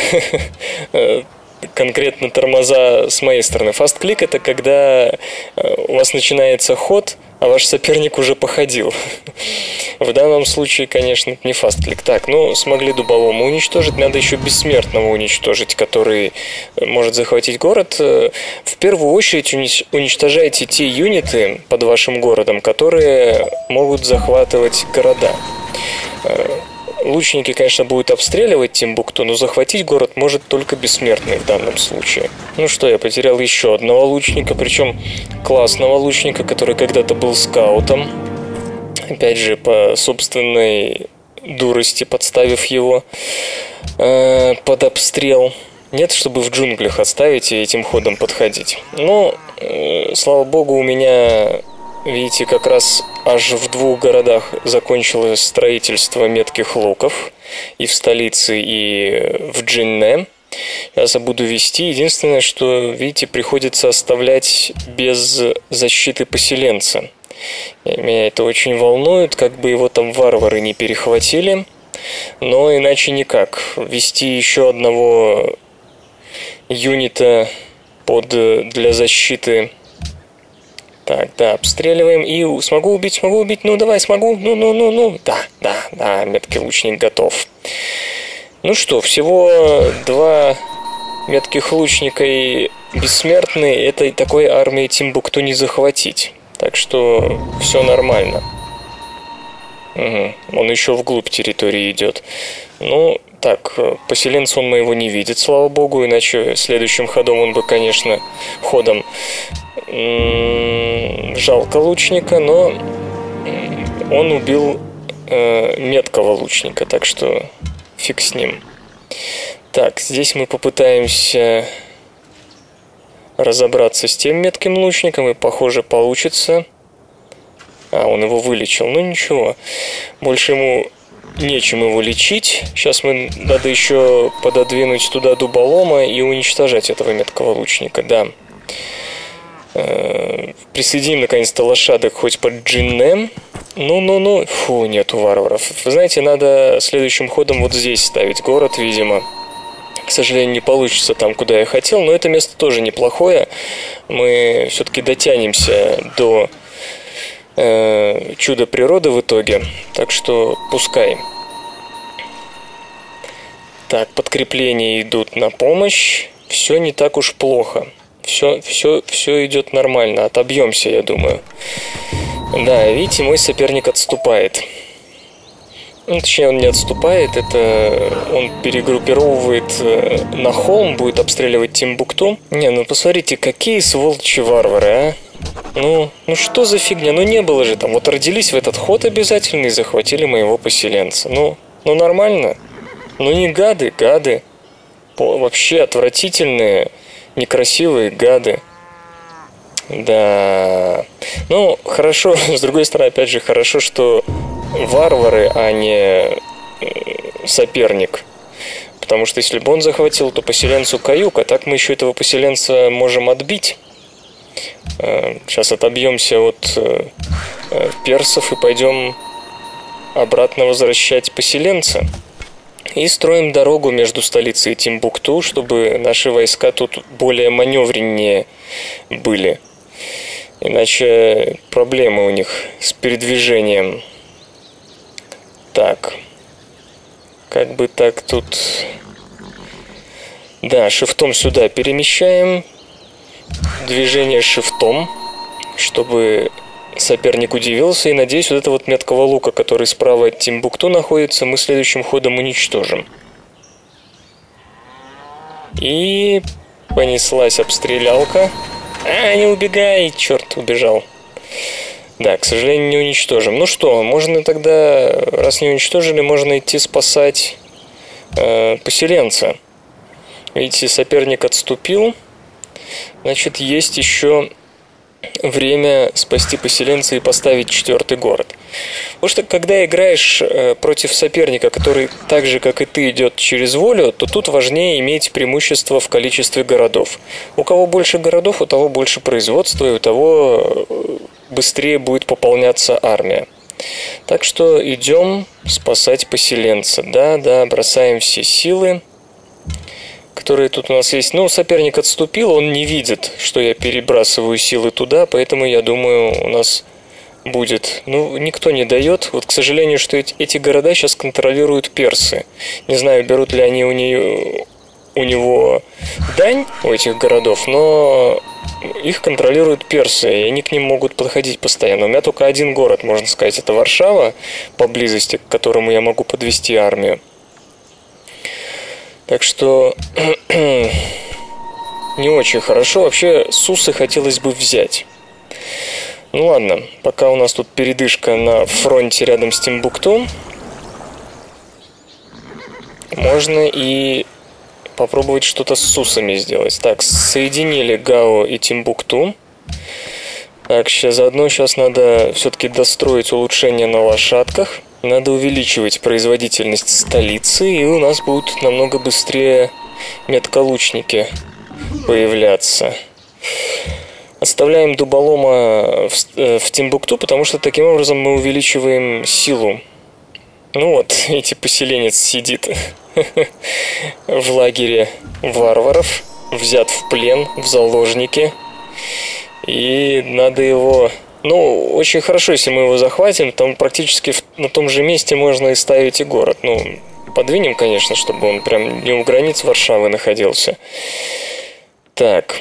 конкретно тормоза с моей стороны. Фаст-клик — это когда у вас начинается ход, а ваш соперник уже походил. В данном случае, конечно, это не фаст-клик. Так, ну, смогли дуболому уничтожить. Надо еще бессмертного уничтожить, который может захватить город. В первую очередь уничтожайте те юниты под вашим городом, которые могут захватывать города. Лучники, конечно, будут обстреливать Тимбукту, но захватить город может только бессмертный в данном случае. Ну что, я потерял еще одного лучника, причем классного лучника, который когда-то был скаутом. Опять же, по собственной дурости подставив его э, под обстрел. Нет, чтобы в джунглях оставить и этим ходом подходить. Но, э, слава богу, у меня... Видите, как раз аж в двух городах закончилось строительство метких луков. И в столице, и в Джинне. Сейчас я буду вести. Единственное, что, видите, приходится оставлять без защиты поселенца. Меня это очень волнует, как бы его там варвары не перехватили. Но иначе никак. Вести еще одного юнита под, для защиты... Так, да, обстреливаем. И смогу убить, смогу убить. Ну, давай, смогу. Ну, ну, ну, ну. Да, да, да, меткий лучник готов. Ну что, всего два метких лучника и бессмертный. Этой такой армии Тимбукту не захватить. Так что все нормально. Угу. Он еще вглубь территории идет. Ну, так, поселенца он моего не видит, слава богу. Иначе следующим ходом он бы, конечно, ходом... Жалко лучника, но он убил э, меткого лучника, так что фиг с ним. Так, здесь мы попытаемся разобраться с тем метким лучником, и, похоже, получится. А, он его вылечил. Ну, ничего. Больше ему нечем его лечить. Сейчас мы надо еще пододвинуть туда дуболома и уничтожать этого меткого лучника, да. Присоединим наконец-то лошадок хоть под Джинне. Ну-ну-ну. Фу, нету варваров. Вы знаете, надо следующим ходом вот здесь ставить город, видимо. К сожалению, не получится там, куда я хотел, но это место тоже неплохое. Мы все-таки дотянемся до э, чуда природы в итоге. Так что пускай. Так, подкрепления идут на помощь. Все не так уж плохо. Все, все, все идет нормально. Отобьемся, я думаю. Да, видите, мой соперник отступает. Ну, точнее, он не отступает, это он перегруппировывает на холм, будет обстреливать Тимбукту. Не, ну посмотрите, какие сволочи варвары, а? Ну, ну что за фигня? Ну не было же там. Вот родились в этот ход обязательно и захватили моего поселенца. Ну, ну нормально. Ну не гады, гады. Вообще отвратительные, некрасивые гады. Да. Ну, хорошо, с другой стороны, опять же, хорошо, что варвары, а не соперник. Потому что если бы он захватил, то поселенцу каюк, а так мы еще этого поселенца можем отбить. Сейчас отобьемся от персов и пойдем обратно возвращать поселенца. И строим дорогу между столицей и Тимбукту, чтобы наши войска тут более маневреннее были. Иначе проблемы у них с передвижением. Так. Как бы так тут... Да, шифтом сюда перемещаем. Движение шифтом, чтобы соперник удивился. И, надеюсь, вот этого вот меткого лука, который справа от Тимбукту находится, мы следующим ходом уничтожим. И понеслась обстрелялка. А, не убегай, черт, убежал. Да, к сожалению, не уничтожим. Ну что, можно тогда, раз не уничтожили, можно идти спасать э, поселенца. Видите, соперник отступил. Значит, есть еще время спасти поселенца и поставить четвертый город. Потому что, когда играешь э, против соперника, который так же, как и ты, идет через волю, то тут важнее иметь преимущество в количестве городов. У кого больше городов, у того больше производства, и у того быстрее будет пополняться армия. Так что идем спасать поселенца. Да, да, бросаем все силы, которые тут у нас есть. Ну, соперник отступил, он не видит, что я перебрасываю силы туда, поэтому, я думаю, у нас будет. Ну, никто не дает. Вот, к сожалению, что эти, эти города сейчас контролируют персы. Не знаю, берут ли они у, нее, у него дань, у этих городов, но их контролируют персы, и они к ним могут подходить постоянно. У меня только один город, можно сказать, это Варшава, поблизости, к которому я могу подвести армию. Так что не очень хорошо. Вообще Сусы хотелось бы взять. Ну ладно, пока у нас тут передышка на фронте рядом с Тимбукту, можно и попробовать что-то с Сусами сделать. Так, соединили Гао и Тимбукту. Так, сейчас заодно сейчас надо все-таки достроить улучшение на лошадках. Надо увеличивать производительность столицы, и у нас будут намного быстрее метколучники появляться. Оставляем дуболома в, в Тимбукту, потому что таким образом мы увеличиваем силу. Ну вот, эти поселенец сидит в лагере варваров, взят в плен, в заложники. И надо его... Ну, очень хорошо, если мы его захватим, там практически на том же месте можно и ставить и город. Ну, подвинем, конечно, чтобы он прям не у границ Варшавы находился. Так...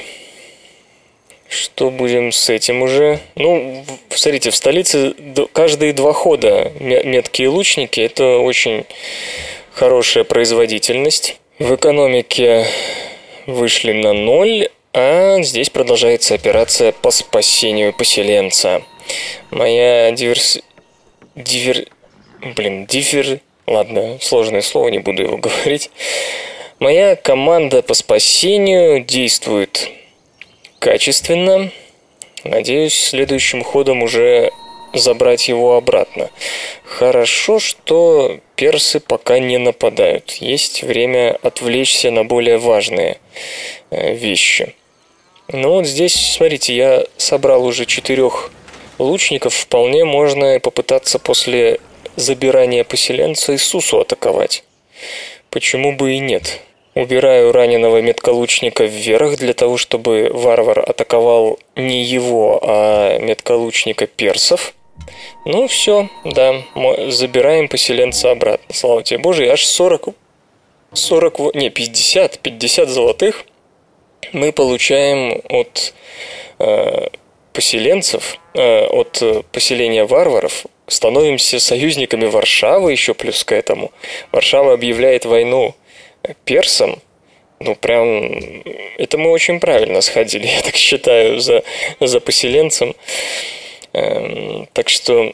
Что будем с этим уже? Ну, смотрите, в столице каждые два хода меткие лучники. Это очень хорошая производительность. В экономике вышли на ноль, а здесь продолжается операция по спасению поселенца. Моя диверс... Дивер... Блин, дивер... Ладно, сложное слово, не буду его говорить. Моя команда по спасению действует качественно. Надеюсь, следующим ходом уже забрать его обратно. Хорошо, что персы пока не нападают. Есть время отвлечься на более важные вещи. Ну вот здесь, смотрите, я собрал уже четырех лучников. Вполне можно попытаться после забирания поселенца и Сусу атаковать. Почему бы и нет? Убираю раненого метколучника вверх, для того, чтобы варвар атаковал не его, а метколучника персов. Ну, все, да, мы забираем поселенца обратно. Слава тебе, Боже, аж сорок, сорок, не, пятьдесят, пятьдесят золотых мы получаем от э, поселенцев, э, от поселения варваров, становимся союзниками Варшавы еще плюс к этому. Варшава объявляет войну персам. Ну, прям, это мы очень правильно сходили, я так считаю, за, за поселенцем. Эм, так что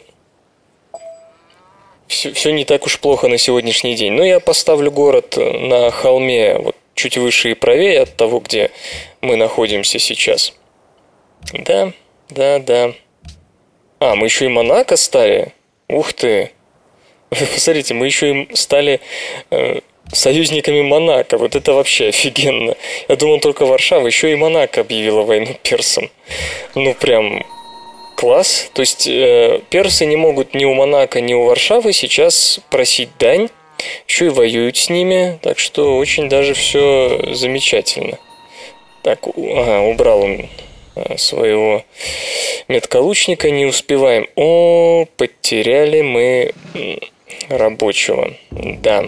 все, все не так уж плохо на сегодняшний день. Но я поставлю город на холме, вот чуть выше и правее от того, где мы находимся сейчас. Да, да, да. А, мы еще и Монако стали? Ух ты! Посмотрите, мы еще и стали э, союзниками Монако. Вот это вообще офигенно. Я думал, только Варшава, еще и Монако объявила войну персам. Ну, прям класс. То есть э, персы не могут ни у Монако, ни у Варшавы сейчас просить дань. Еще и воюют с ними. Так что очень даже все замечательно. Так, ага, убрал он своего метколучника, не успеваем. О, потеряли мы рабочего. Да.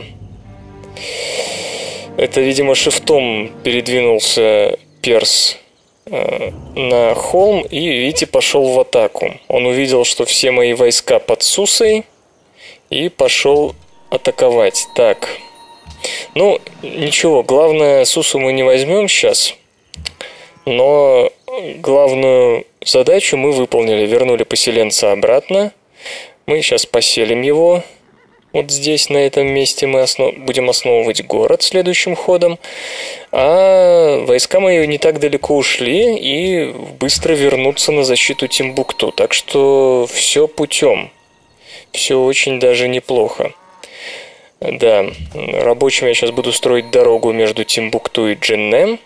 Это, видимо, шифтом передвинулся перс э, на холм и, видите, пошел в атаку. Он увидел, что все мои войска под Сусой и пошел атаковать. Так. Ну, ничего, главное, Сусу мы не возьмем сейчас. Но главную задачу мы выполнили. Вернули поселенца обратно. Мы сейчас поселим его. Вот здесь, на этом месте, мы основ... будем основывать город следующим ходом. А войска мои не так далеко ушли и быстро вернутся на защиту Тимбукту. Так что все путем. Все очень даже неплохо. Да, рабочим я сейчас буду строить дорогу между Тимбукту и Дженнем,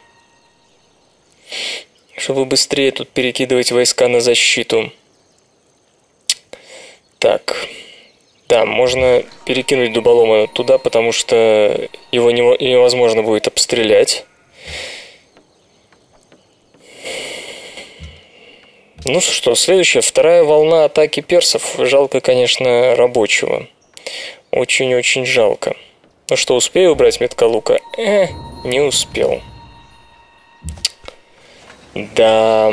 чтобы быстрее тут перекидывать войска на защиту. Так. Да, можно перекинуть дуболома туда, потому что его невозможно будет обстрелять. Ну что, следующая, вторая волна атаки персов. Жалко, конечно, рабочего. Очень-очень жалко. Ну что, успею убрать меткалука? Э, не успел. Да.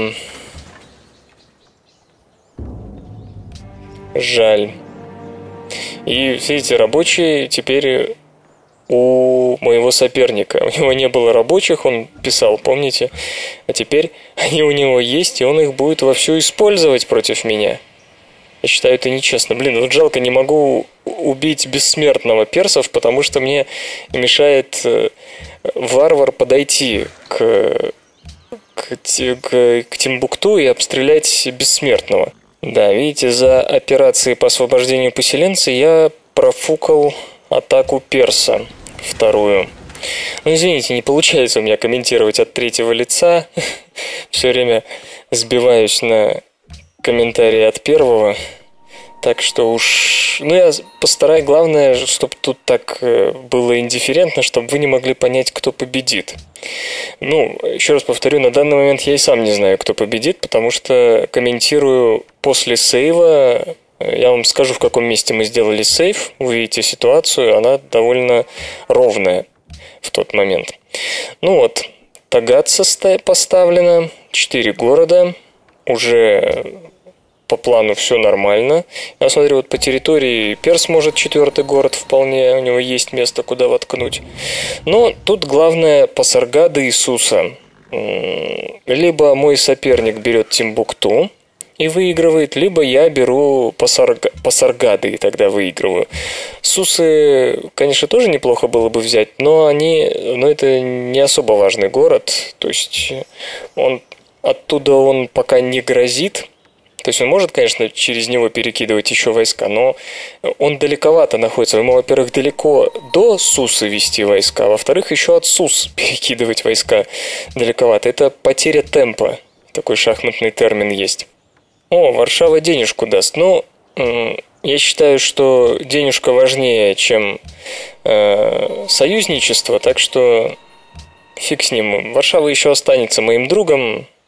Жаль. И, видите, рабочие теперь у моего соперника. У него не было рабочих, он писал, помните? А теперь они у него есть, и он их будет вовсю использовать против меня. Я считаю, это нечестно. Блин, вот жалко, не могу убить бессмертного персов, потому что мне мешает варвар подойти к... К, к, к Тимбукту и обстрелять бессмертного. Да, видите, за операции по освобождению поселенца я профукал атаку перса вторую. Ну, извините, не получается у меня комментировать от третьего лица. Все время сбиваюсь на комментарии от первого. Так что уж... Ну, я постараюсь, главное, чтобы тут так было индифферентно, чтобы вы не могли понять, кто победит. Ну, еще раз повторю, на данный момент я и сам не знаю, кто победит, потому что комментирую после сейва. Я вам скажу, в каком месте мы сделали сейв. Вы видите ситуацию, она довольно ровная в тот момент. Ну вот, Тагатса поставлено, четыре города, уже... По плану все нормально. Я смотрю, вот по территории перс может четвертый город вполне, у него есть место, куда воткнуть. Но тут главное Пасаргада и Суса. Либо мой соперник берет Тимбукту и выигрывает, либо я беру Пасарга... Пасаргады и тогда выигрываю. Сусы, конечно, тоже неплохо было бы взять, но они, но это не особо важный город. То есть он оттуда он пока не грозит. То есть он может, конечно, через него перекидывать еще войска, но он далековато находится. Ему, во-первых, далеко до Сусы вести войска, а во-вторых, еще от Сус перекидывать войска далековато. Это потеря темпа. Такой шахматный термин есть. О, Варшава денежку даст. Ну, я считаю, что денежка важнее, чем э, союзничество, так что фиг с ним. Варшава еще останется моим другом.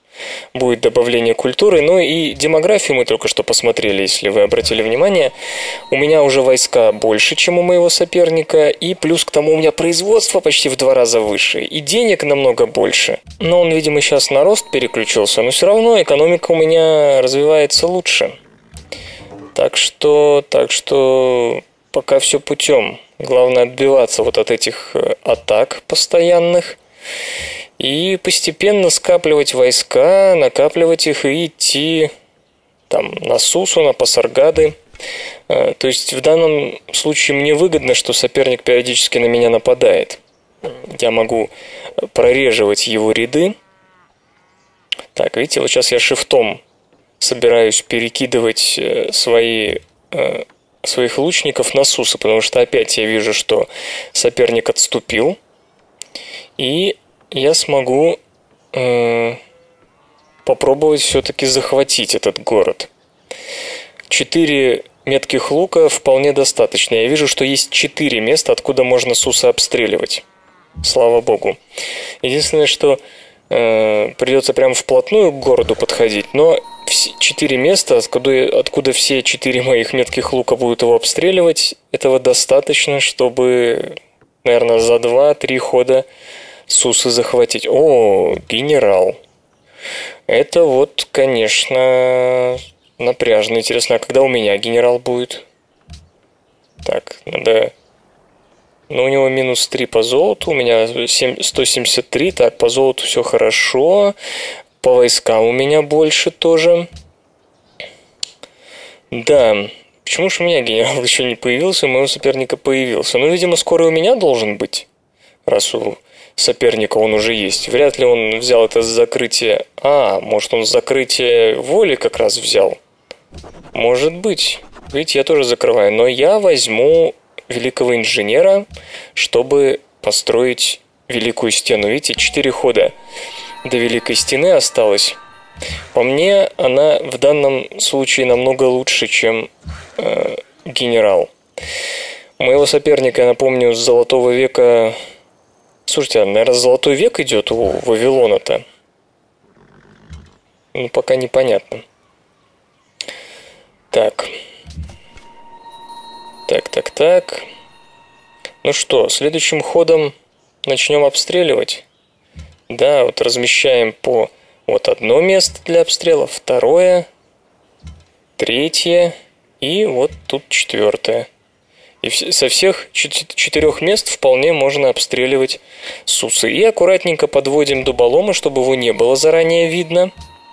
будет добавление культуры. Ну и демографию мы только что посмотрели, если вы обратили внимание. У меня уже войска больше, чем у моего соперника, и плюс к тому у меня производство почти в два раза выше, и денег намного больше. Но он, видимо, сейчас на рост переключился, но все равно экономика у меня развивается лучше. Так что, так что пока все путем. Главное отбиваться вот от этих атак постоянных и постепенно скапливать войска, накапливать их и идти там на Сусу, на Пасаргады. То есть в данном случае мне выгодно, что соперник периодически на меня нападает. Я могу прореживать его ряды. Так, видите, вот сейчас я шифтом собираюсь перекидывать свои, своих лучников на Сусы, потому что опять я вижу, что соперник отступил, и я смогу э, попробовать все-таки захватить этот город. Четыре метких лука вполне достаточно. Я вижу, что есть четыре места, откуда можно Сусы обстреливать. Слава богу. Единственное, что э, придется прямо вплотную к городу подходить, но четыре места, откуда, откуда все четыре моих метких лука будут его обстреливать, этого достаточно, чтобы, наверное, за два-три хода Сусы захватить. О, генерал. Это вот, конечно, напряжно. Интересно, а когда у меня генерал будет? Так, надо... Ну, у него минус три по золоту, у меня сто семьдесят три, так, по золоту все хорошо. По войскам у меня больше тоже. Да, почему же у меня генерал еще не появился, у моего соперника появился? Ну, видимо, скоро у меня должен быть, раз у соперника он уже есть. Вряд ли он взял это с закрытия... А, может, он с закрытия воли как раз взял? Может быть. Видите, я тоже закрываю. Но я возьму великого инженера, чтобы построить великую стену. Видите, четыре хода до Великой Стены осталось. По мне, она в данном случае намного лучше, чем э, генерал. У моего соперника, я напомню, с Золотого века... Слушайте, а, наверное, Золотой век идет у Вавилона-то? Ну, пока непонятно. Так. Так, так, так. Ну что, следующим ходом начнем обстреливать. Да, вот размещаем по вот одно место для обстрела, второе, третье и вот тут четвертое. И со всех четырех мест вполне можно обстреливать Сусы. И аккуратненько подводим дуболома, чтобы его не было заранее видно.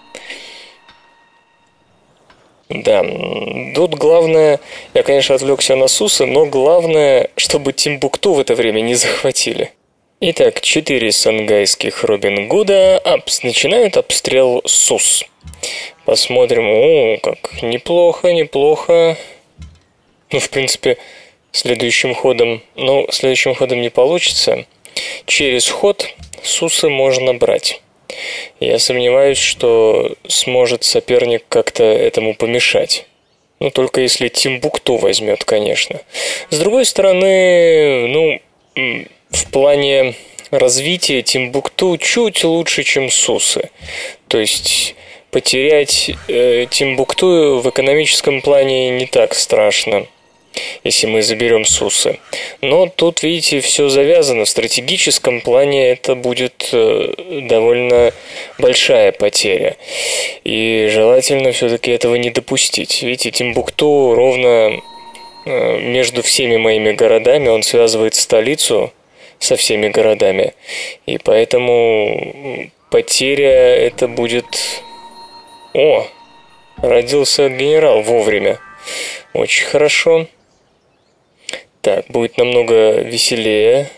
Да, тут главное, я, конечно, отвлекся на Сусы, но главное, чтобы Тимбукту в это время не захватили. Итак, четыре сангайских Робин Гуда обс- начинают обстрел Сус. Посмотрим, о, как неплохо, неплохо. Ну, в принципе, следующим ходом, ну, следующим ходом не получится. Через ход Сусы можно брать. Я сомневаюсь, что сможет соперник как-то этому помешать. Ну, только если Тимбукту возьмет, конечно. С другой стороны, ну, в плане развития Тимбукту чуть лучше, чем Сусы. То есть потерять э, Тимбукту в экономическом плане не так страшно, если мы заберем Сусы. Но тут, видите, все завязано. В стратегическом плане это будет э, довольно большая потеря. И желательно все-таки этого не допустить. Видите, Тимбукту ровно э, между всеми моими городами, он связывает столицу со всеми городами. И поэтому потеря это будет... О, родился генерал вовремя. Очень хорошо. Так, будет намного веселее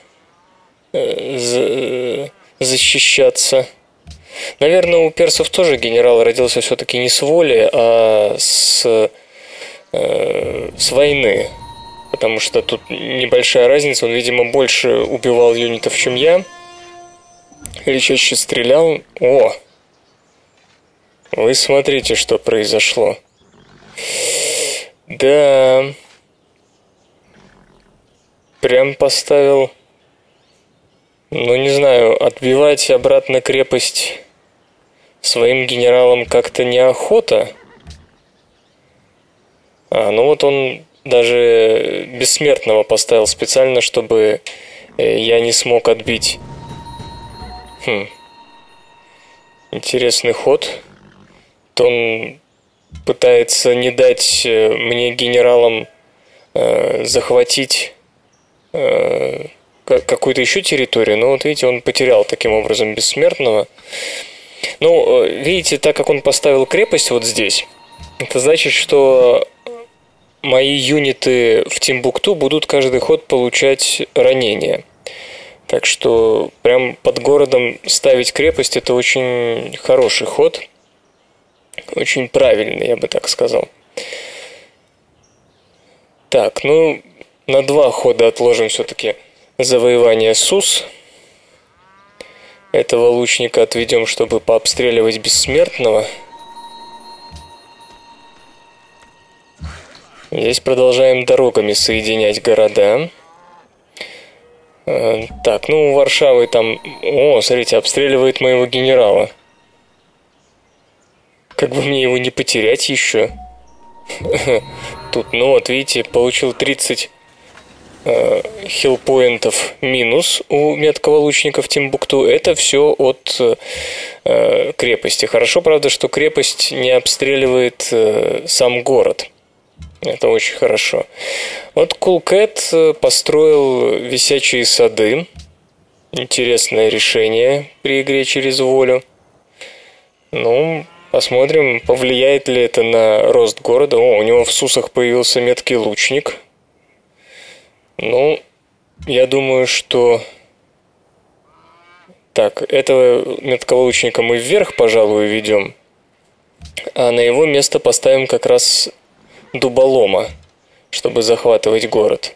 защищаться. Наверное, у персов тоже генерал родился все-таки не с воли, а с, э, с войны. Потому что тут небольшая разница. Он, видимо, больше убивал юнитов, чем я. Или чаще стрелял. О! Вы смотрите, что произошло. Да... Прям поставил, ну не знаю, отбивать обратно крепость своим генералам как-то неохота. А, ну вот он даже бессмертного поставил специально, чтобы я не смог отбить. Хм. Интересный ход. То он пытается не дать мне генералам э, захватить э, какую-то еще территорию, но вот видите, он потерял таким образом бессмертного. Ну, видите, так как он поставил крепость вот здесь, это значит, что мои юниты в Тимбукту будут каждый ход получать ранения. Так что прям под городом ставить крепость — это очень хороший ход. Очень правильный, я бы так сказал. Так, ну, на два хода отложим все-таки завоевание Сус. Этого лучника отведем, чтобы пообстреливать бессмертного. Здесь продолжаем дорогами соединять города. Так, ну, у Варшавы там... О, смотрите, обстреливает моего генерала. Как бы мне его не потерять еще. Тут, ну вот, видите, получил тридцать э, хилпоинтов минус у меткого лучника в Тимбукту. Это все от э, крепости. Хорошо, правда, что крепость не обстреливает э, сам город. Это очень хорошо. Вот Кулкет построил висячие сады. Интересное решение при игре через волю. Ну, посмотрим, повлияет ли это на рост города. О, у него в Сусах появился меткий лучник. Ну, я думаю, что... Так, этого меткого лучника мы вверх, пожалуй, ведем. А на его место поставим как раз дуболома, чтобы захватывать город.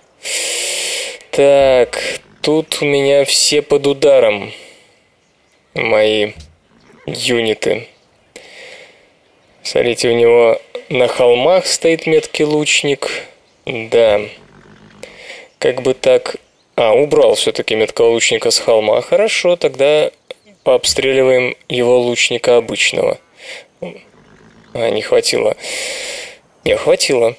Так, тут у меня все под ударом. Мои юниты. Смотрите, у него на холмах стоит меткий лучник. Да. Как бы так... А, убрал все-таки меткого лучника с холма. Хорошо, тогда пообстреливаем его лучника обычного. А, не хватило. Не хватило.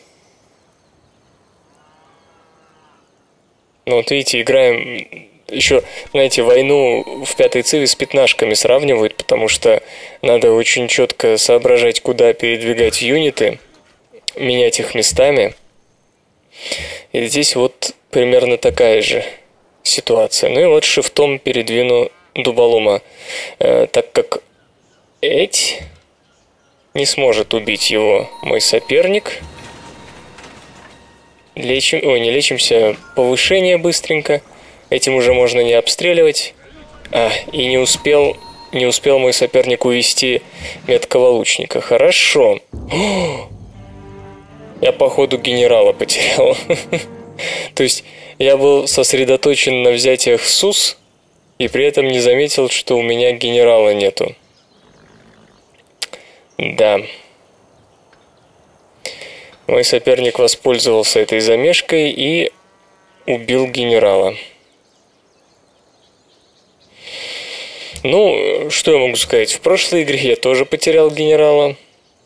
Ну вот видите, играем... Еще, знаете, войну в пятой циве с пятнашками сравнивают, потому что надо очень четко соображать, куда передвигать юниты, менять их местами. И здесь вот примерно такая же ситуация. Ну и вот шифтом передвину дуболома, э, так как Эть не сможет убить его мой соперник. Лечим... Ой, не лечимся, повышение быстренько. Этим уже можно не обстреливать. А, и не успел, не успел мой соперник увести меткого лучника. Хорошо. О! Я, походу, генерала потерял. То есть, я был сосредоточен на взятиях Сус, и при этом не заметил, что у меня генерала нету. Да. Мой соперник воспользовался этой замешкой и убил генерала. Ну, что я могу сказать? В прошлой игре я тоже потерял генерала.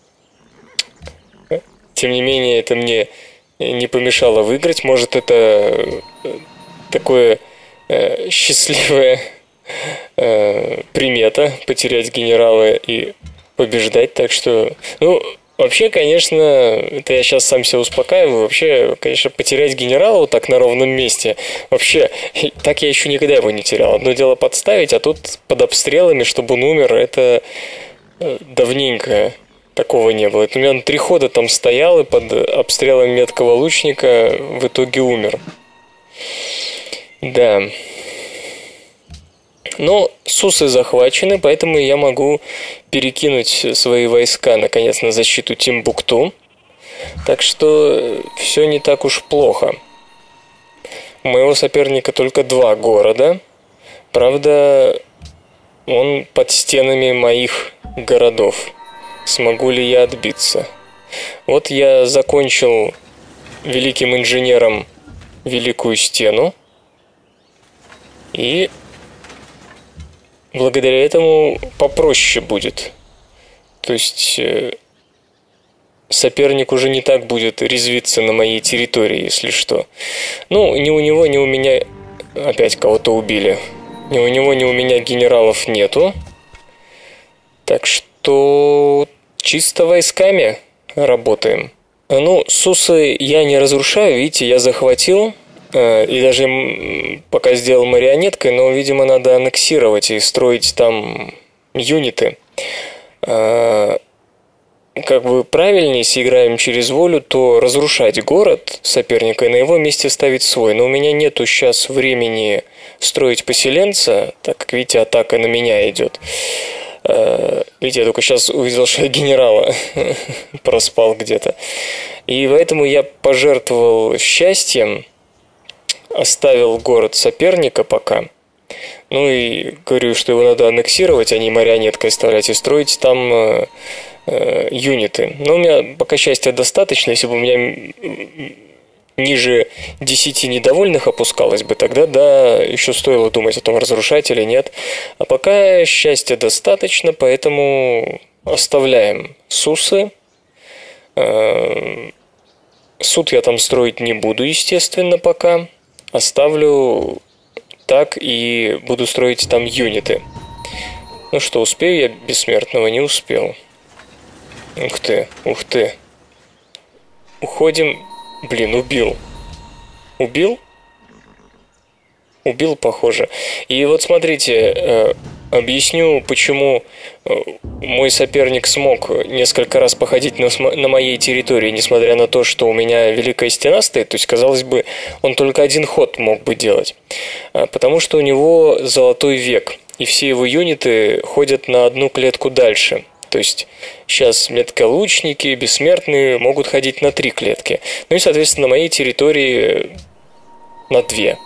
Тем не менее, это мне не помешало выиграть. Может, это такое э, счастливая э, примета — потерять генерала и побеждать. Так что, ну, вообще, конечно, это я сейчас сам себя успокаиваю. Вообще, конечно, потерять генерала вот так на ровном месте, вообще, так я еще никогда его не терял. Одно дело подставить, а тут под обстрелами, чтобы он умер, это давненько такого не было. Это у меня он три хода там стоял и под обстрелом меткого лучника в итоге умер. Да. Но Сусы захвачены, поэтому я могу перекинуть свои войска, наконец, на защиту Тимбукту. Так что все не так уж плохо. У моего соперника только два города. Правда, он под стенами моих городов. Смогу ли я отбиться? Вот я закончил великим инженером Великую Стену. И благодаря этому попроще будет То есть соперник уже не так будет резвиться на моей территории, если что. Ну, ни у него, ни у меня... Опять кого-то убили. Ни у него, ни у меня генералов нету. Так что чисто войсками работаем. Ну, Сусы я не разрушаю, видите, я захватил. И даже пока сделал марионеткой, но, видимо, надо аннексировать и строить там юниты. Как бы правильнее, если играем через волю, то разрушать город соперника и на его месте ставить свой. Но у меня нету сейчас времени строить поселенца, так как, видите, атака на меня идет. Видите, я только сейчас увидел, что я генерала проспал где-то. И поэтому я пожертвовал счастьем, оставил город соперника пока. Ну и говорю, что его надо аннексировать, а не марионеткой оставлять и строить там э, э, юниты. Но у меня пока счастья достаточно. Если бы у меня ниже десяти недовольных опускалось бы, тогда да, еще стоило думать о том, разрушать или нет. А пока счастья достаточно, поэтому оставляем Сусы. Э, суд я там строить не буду, естественно, пока. Оставлю так и буду строить там юниты. Ну что, успею я бессмертного? Не успел. Ух ты, ух ты. Уходим. Блин, убил. Убил? Убил, похоже. И вот смотрите, объясню, почему мой соперник смог несколько раз походить на, на моей территории, несмотря на то, что у меня Великая Стена стоит. То есть, казалось бы, он только один ход мог бы делать. Потому что у него Золотой век, и все его юниты ходят на одну клетку дальше. То есть, сейчас метколучники, бессмертные могут ходить на три клетки. Ну и, соответственно, на моей территории на две.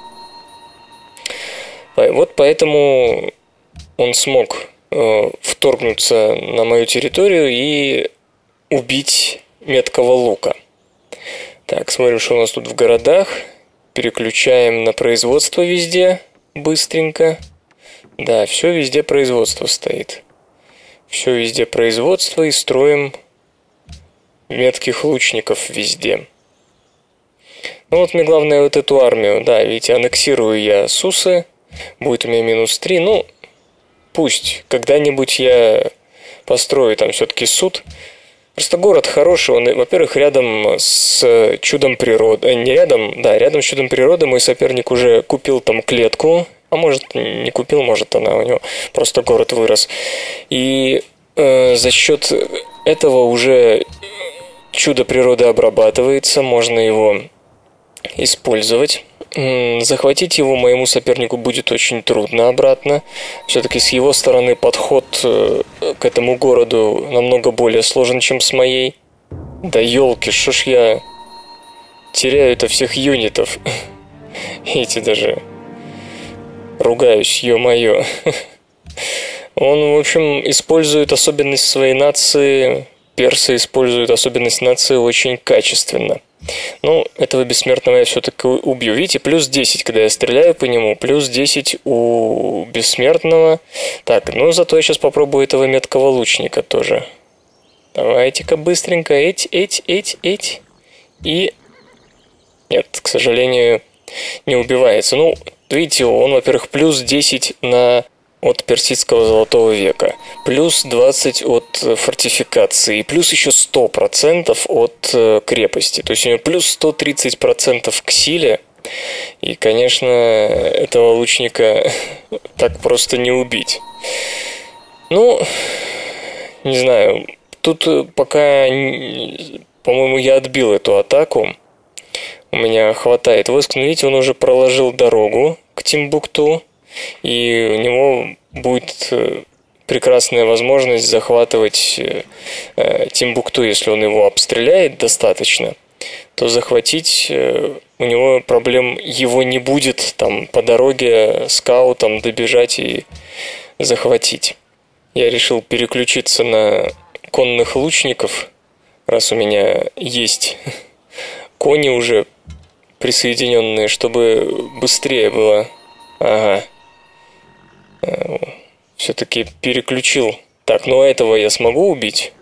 Вот поэтому он смог э, вторгнуться на мою территорию и убить меткого лука. Так, смотрим, что у нас тут в городах. Переключаем на производство везде быстренько. Да, все везде производство стоит. Все везде производство и строим метких лучников везде. Ну вот мне главное вот эту армию. Да, видите, аннексирую я Сусы. Будет у меня минус три. Ну, пусть. Когда-нибудь я построю там все-таки суд. Просто город хороший. Он, во-первых, рядом с чудом природы. Не рядом, да, рядом с чудом природы мой соперник уже купил там клетку. А может, не купил, может, она у него просто город вырос. И э, за счет этого уже чудо природы обрабатывается. Можно его использовать. Захватить его моему сопернику будет очень трудно обратно. Все-таки с его стороны подход к этому городу намного более сложен, чем с моей. Да елки, что ж я теряю-то всех юнитов. Эти даже ругаюсь, ё-моё. Он, в общем, использует особенность своей нации. Персы используют особенность нации очень качественно. Ну, этого бессмертного я все-таки убью. Видите, плюс десять, когда я стреляю по нему, плюс десять у бессмертного. Так, ну зато я сейчас попробую этого меткого лучника тоже. Давайте-ка быстренько, эть, эть, эть, эть. И... Нет, к сожалению, не убивается. Ну, видите, он, во-первых, плюс десять на... от персидского Золотого века, плюс двадцать от фортификации, и плюс еще сто процентов от крепости. То есть у него плюс сто тридцать процентов к силе. И, конечно, этого лучника так просто не убить. Ну, не знаю. Тут пока, по-моему, я отбил эту атаку. У меня хватает войск. Но видите, он уже проложил дорогу к Тимбукту. И у него будет прекрасная возможность захватывать Тимбукту, если он его обстреляет достаточно, то захватить у него проблем его не будет, там по дороге скаутом добежать и захватить. Я решил переключиться на конных лучников, раз у меня есть кони уже присоединенные, чтобы быстрее было. Ага. Все-таки переключил Так, ну этого я смогу убить?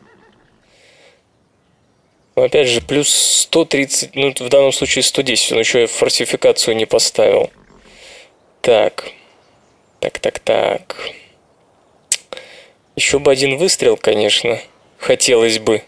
Но опять же, плюс сто тридцать, ну в данном случае сто десять, он еще фортификацию не поставил. Так, так, так, так. Еще бы один выстрел, конечно, хотелось бы.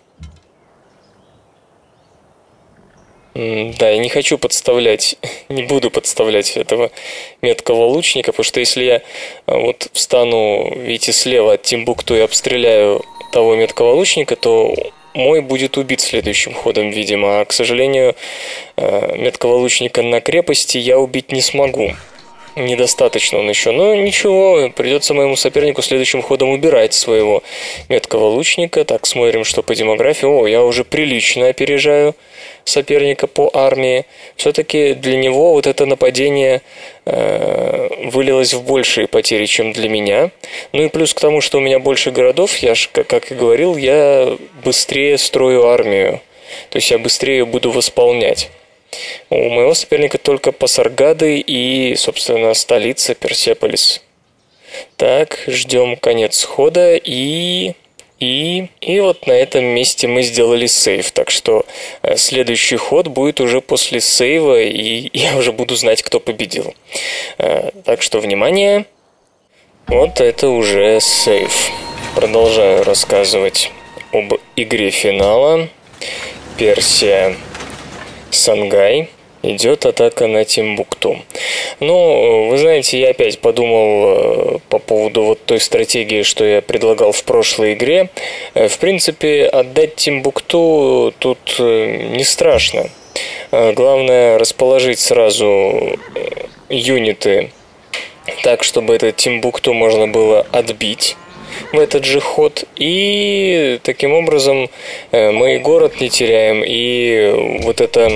Да, я не хочу подставлять, не буду подставлять этого меткого лучника, потому что если я вот встану, видите, слева от Тимбукту и обстреляю того меткого лучника, то мой будет убит следующим ходом, видимо. А, к сожалению, меткого лучника на крепости я убить не смогу. Недостаточно он еще. Но ничего, придется моему сопернику следующим ходом убирать своего меткого лучника. Так, смотрим, что по демографии. О, я уже прилично опережаю соперника по армии. Все-таки для него вот это нападение э, вылилось в большие потери, чем для меня. Ну и плюс к тому, что у меня больше городов, я же, как, как и говорил, я быстрее строю армию. То есть я быстрее буду восполнять. У моего соперника только Пасаргады и, собственно, столица Персеполис. Так, ждем конец хода и... И, и вот на этом месте мы сделали сейв. Так что следующий ход будет уже после сейва, и я уже буду знать, кто победил. Так что, внимание. Вот это уже сейв. Продолжаю рассказывать об игре финала. Персия, Сангай. Идет атака на Тимбукту. Ну, вы знаете, я опять подумал по поводу вот той стратегии, что я предлагал в прошлой игре. В принципе, отдать Тимбукту тут не страшно. Главное расположить сразу юниты так, чтобы этот Тимбукту можно было отбить в этот же ход, и таким образом мы и город не теряем, и вот эта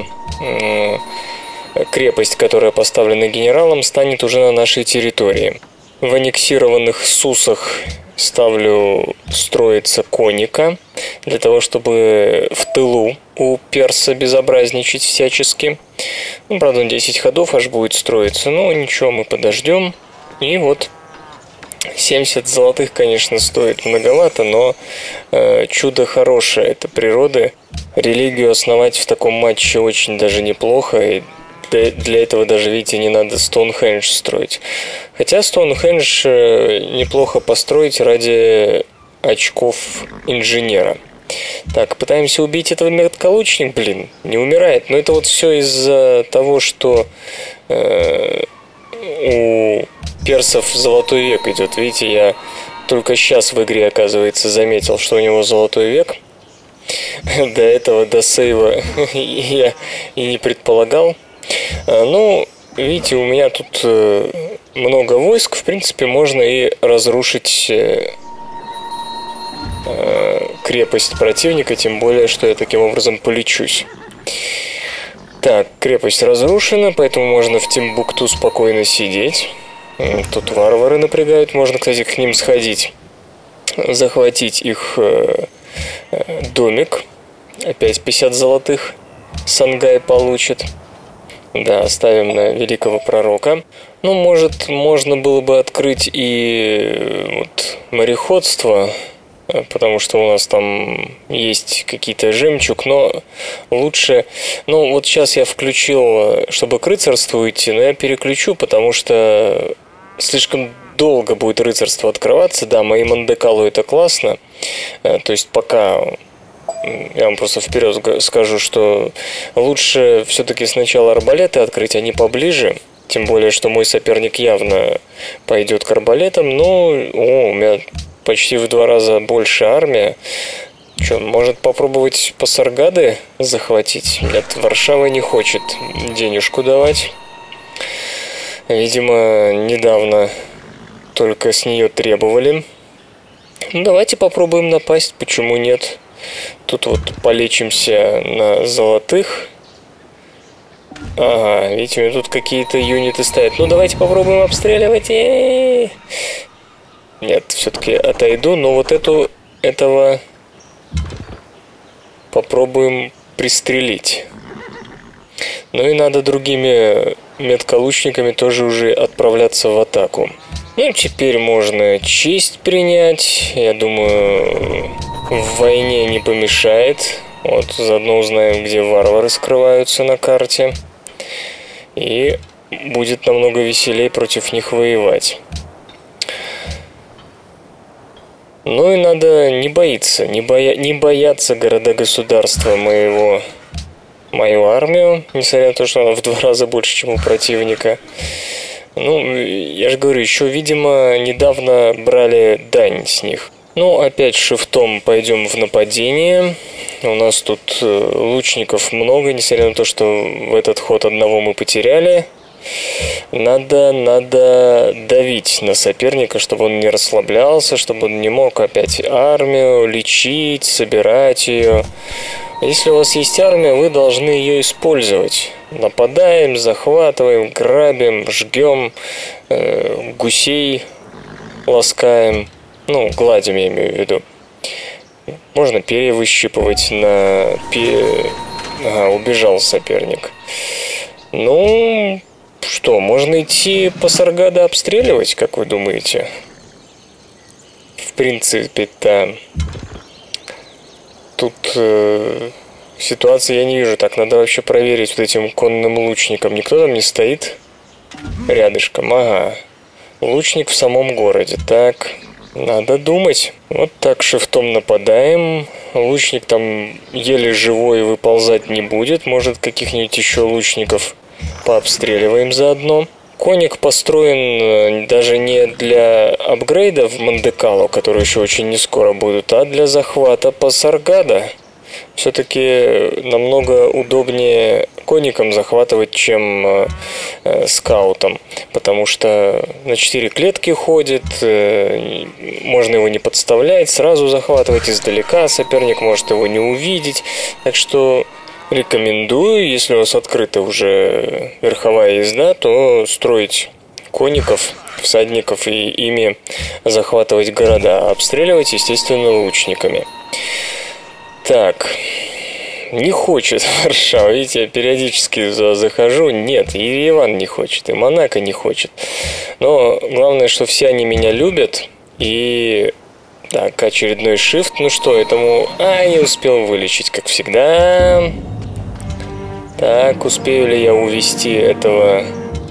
крепость, которая поставлена генералом, станет уже на нашей территории. В аннексированных Сусах ставлю строиться конника, для того, чтобы в тылу у перса безобразничать всячески. Ну, правда, десять ходов аж будет строиться, но ничего, мы подождем. И вот семьдесят золотых, конечно, стоит многовато, но э, чудо хорошее. Это природы. Религию основать в таком матче очень даже неплохо. И для, для этого даже, видите, не надо Стоунхендж строить. Хотя Стоунхендж э, неплохо построить ради очков инженера. Так, пытаемся убить этого метколучник, блин, не умирает. Но это вот все из-за того, что э, у персов золотой век идет. Видите, я только сейчас в игре, оказывается, заметил, что у него золотой век. До этого, до сейва я и не предполагал. Ну, видите, у меня тут много войск. В принципе, можно и разрушить крепость противника, тем более, что я таким образом полечусь. Так, крепость разрушена, поэтому можно в Тимбукту спокойно сидеть. Тут варвары напрягают, можно, кстати, к ним сходить, захватить их э, э, домик. Опять пятьдесят золотых Сангай получит. Да, ставим на великого пророка. Ну, может, можно было бы открыть и вот мореходство, потому что у нас там есть какие-то жемчуг, но лучше... Ну, вот сейчас я включил, чтобы к рыцарству уйти, но я переключу, потому что слишком долго будет рыцарство открываться. Да, мои Мандекалу это классно. То есть пока... Я вам просто вперед скажу, что лучше все-таки сначала арбалеты открыть, они поближе. Тем более, что мой соперник явно пойдет к арбалетам. Ну, о, у меня почти в два раза больше армия. Что, может попробовать Пасаргады захватить? Нет, Варшава не хочет денежку давать. Видимо, недавно только с нее требовали. Ну, давайте попробуем напасть, почему нет? Тут вот полечимся на золотых. Ага, видите, у меня тут какие-то юниты стоят. Ну, давайте попробуем обстреливать. Нет, все-таки отойду, но вот эту, этого попробуем пристрелить. Ну и надо другими метколучниками тоже уже отправляться в атаку. Ну, теперь можно честь принять. Я думаю, в войне не помешает. Вот, заодно узнаем, где варвары скрываются на карте. И будет намного веселее против них воевать. Ну и надо не боиться, не, боя... не бояться города-государства моего, мою армию, несмотря на то, что она в два раза больше, чем у противника. Ну, я же говорю, еще, видимо, недавно брали дань с них. Ну, опять шифтом пойдем в нападение. У нас тут лучников много, несмотря на то, что в этот ход одного мы потеряли. Надо, надо давить на соперника, чтобы он не расслаблялся, чтобы он не мог опять армию лечить, собирать ее. Если у вас есть армия, вы должны ее использовать. Нападаем, захватываем, грабим, жгем, э, гусей ласкаем. Ну, гладим, я имею в виду. Можно перья выщипывать на... Ага, убежал соперник. Ну, что, можно идти Пасаргада обстреливать, как вы думаете? В принципе-то... Тут э, ситуации я не вижу. Так, надо вообще проверить вот этим конным лучником. Никто там не стоит рядышком? Ага. Лучник в самом городе. Так, надо думать. Вот так шифтом нападаем. Лучник там еле живой выползать не будет. Может, каких-нибудь еще лучников пообстреливаем заодно. Коник построен даже не для апгрейда в Мандекалу, которые еще очень не скоро будут, а для захвата Пасаргада. Все-таки намного удобнее коником захватывать, чем э, э, скаутом, потому что на четыре клетки ходит, э, можно его не подставлять, сразу захватывать издалека, соперник может его не увидеть, так что... Рекомендую, если у вас открыта уже верховая езда, то строить коников, всадников и ими захватывать города, а обстреливать, естественно, лучниками. Так, не хочет Варшава, видите, я периодически захожу, нет, и Ереван не хочет, и Монако не хочет. Но главное, что все они меня любят, и... Так, очередной shift, ну что, этому... А, не успел вылечить, как всегда. Так, успею ли я увести этого...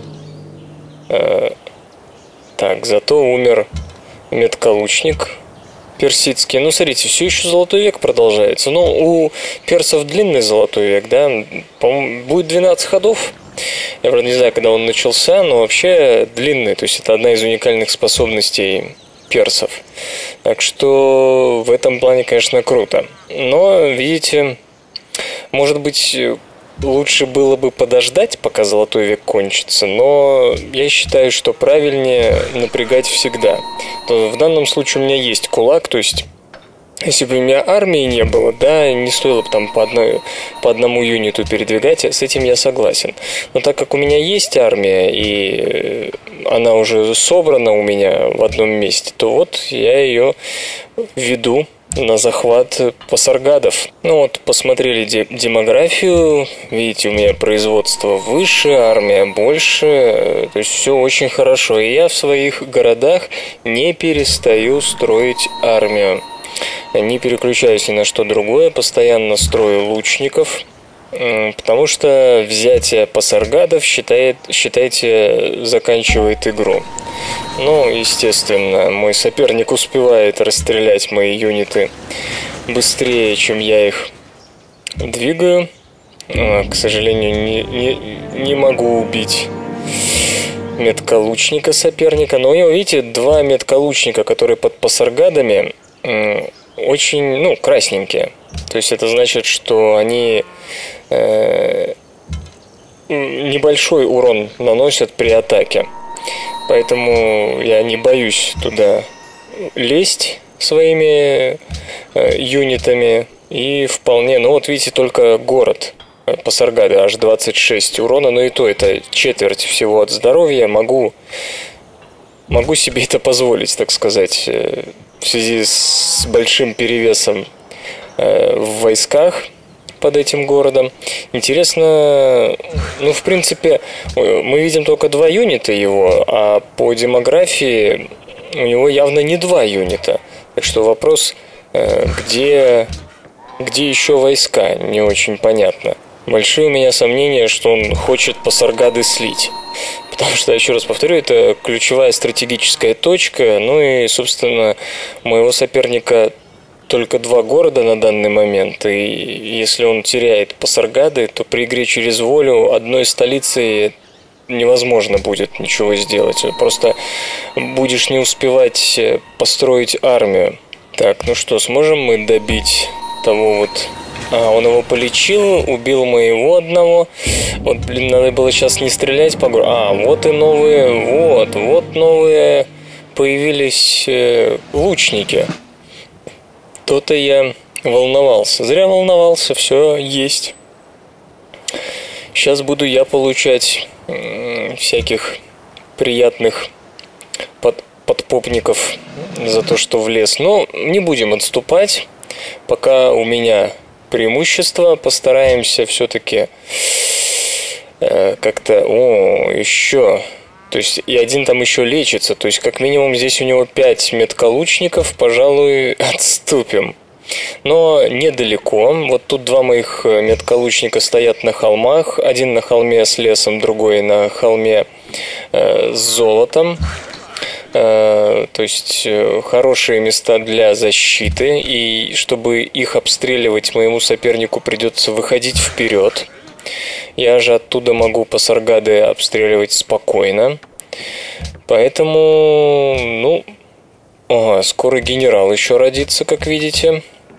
Э, так, зато умер метколучник персидский. Ну, смотрите, все еще золотой век продолжается. Ну, у персов длинный золотой век, да? По-моему, будет двенадцать ходов. Я, правда, не знаю, когда он начался, но вообще длинный. То есть это одна из уникальных способностей персов. Так что в этом плане, конечно, круто. Но, видите, может быть, лучше было бы подождать, пока золотой век кончится, но я считаю, что правильнее напрягать всегда. То в данном случае у меня есть кулак, то есть если бы у меня армии не было, да, не стоило бы там по, одной, по одному юниту передвигать, с этим я согласен. Но так как у меня есть армия, и она уже собрана у меня в одном месте, то вот я ее веду на захват Пасаргадов. Ну вот, посмотрели де- демографию, видите, у меня производство выше, армия больше, то есть все очень хорошо. И я в своих городах не перестаю строить армию. Не переключаюсь ни на что другое, постоянно строю лучников, потому что взятие Пасаргадов, считает, считайте, заканчивает игру. Ну, естественно, мой соперник успевает расстрелять мои юниты быстрее, чем я их двигаю. К сожалению, не, не, не могу убить метколучника соперника. Но, видите, два метколучника, которые под Пасаргадами, очень, ну, красненькие. То есть это значит, что они э, небольшой урон наносят при атаке. Поэтому я не боюсь туда лезть своими э, юнитами. И вполне, ну вот видите, только город Пасаргады аж двадцать шесть урона, но и то это четверть всего от здоровья. Могу, могу себе это позволить, так сказать, в связи с большим перевесом в войсках под этим городом. Интересно, ну, в принципе, мы видим только два юнита его, а по демографии у него явно не два юнита. Так что вопрос, где, где еще войска, не очень понятно. Большие у меня сомнения, что он хочет Пасаргады слить. Потому что, еще раз повторю, это ключевая стратегическая точка. Ну и, собственно, у моего соперника только два города на данный момент. И если он теряет Пасаргады, то при игре через волю одной столицей невозможно будет ничего сделать. Просто будешь не успевать построить армию. Так, ну что, сможем мы добить того вот... А, он его полечил, убил моего одного. Вот, блин, надо было сейчас не стрелять по городу. А, вот и новые, вот, вот новые появились э, лучники. То-то я волновался. Зря волновался, все есть. Сейчас буду я получать э, всяких приятных под, подпопников за то, что влез. Но не будем отступать, пока у меня... преимущество. Постараемся все-таки э, как-то... О, еще... То есть и один там еще лечится. То есть как минимум здесь у него пять метколучников. Пожалуй, отступим. Но недалеко. Вот тут два моих метколучника стоят на холмах. Один на холме с лесом, другой на холме э, с золотом. То есть хорошие места для защиты, и чтобы их обстреливать, моему сопернику придется выходить вперед. Я же оттуда могу Пасаргады обстреливать спокойно. Поэтому, ну, ага, скоро генерал еще родится, как видите.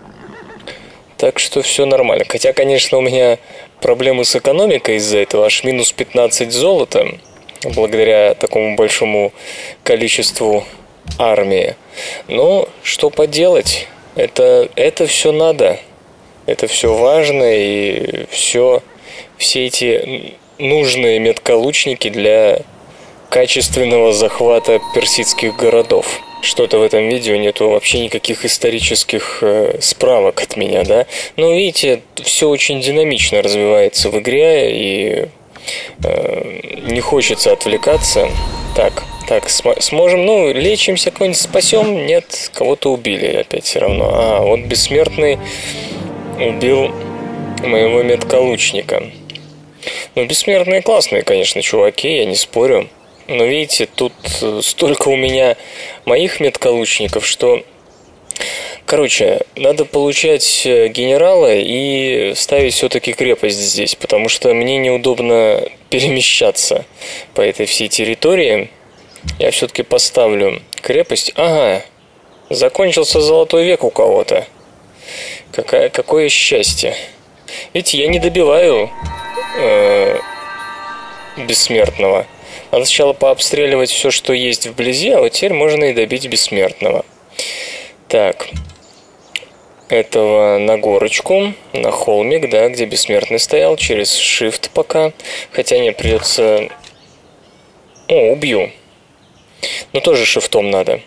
Так что все нормально. Хотя, конечно, у меня проблемы с экономикой из-за этого, аж минус пятнадцать золота. Благодаря такому большому количеству армии. Но что поделать? Это, это все надо. Это все важно. И все, все эти нужные метколучники для качественного захвата персидских городов. Что-то в этом видео нету вообще никаких исторических э, справок от меня, да? Но видите, все очень динамично развивается в игре, и не хочется отвлекаться. Так, так, см- сможем, ну, лечимся, кого-нибудь спасем? Нет, кого-то убили опять все равно. А, вот Бессмертный убил моего метколучника. Ну, Бессмертные классные, конечно, чуваки, я не спорю. Но видите, тут столько у меня моих метколучников, что... Короче, надо получать генерала и ставить все-таки крепость здесь, потому что мне неудобно перемещаться по этой всей территории. Я все-таки поставлю крепость. Ага, закончился золотой век у кого-то. Какая, какое счастье. Видите, я не добиваю э, Бессмертного. Надо сначала пообстреливать все, что есть вблизи, а вот теперь можно и добить Бессмертного. Так, этого на горочку, на холмик, да, где Бессмертный стоял, через Shift пока. Хотя не придется... О, убью. Но тоже шифтом надо.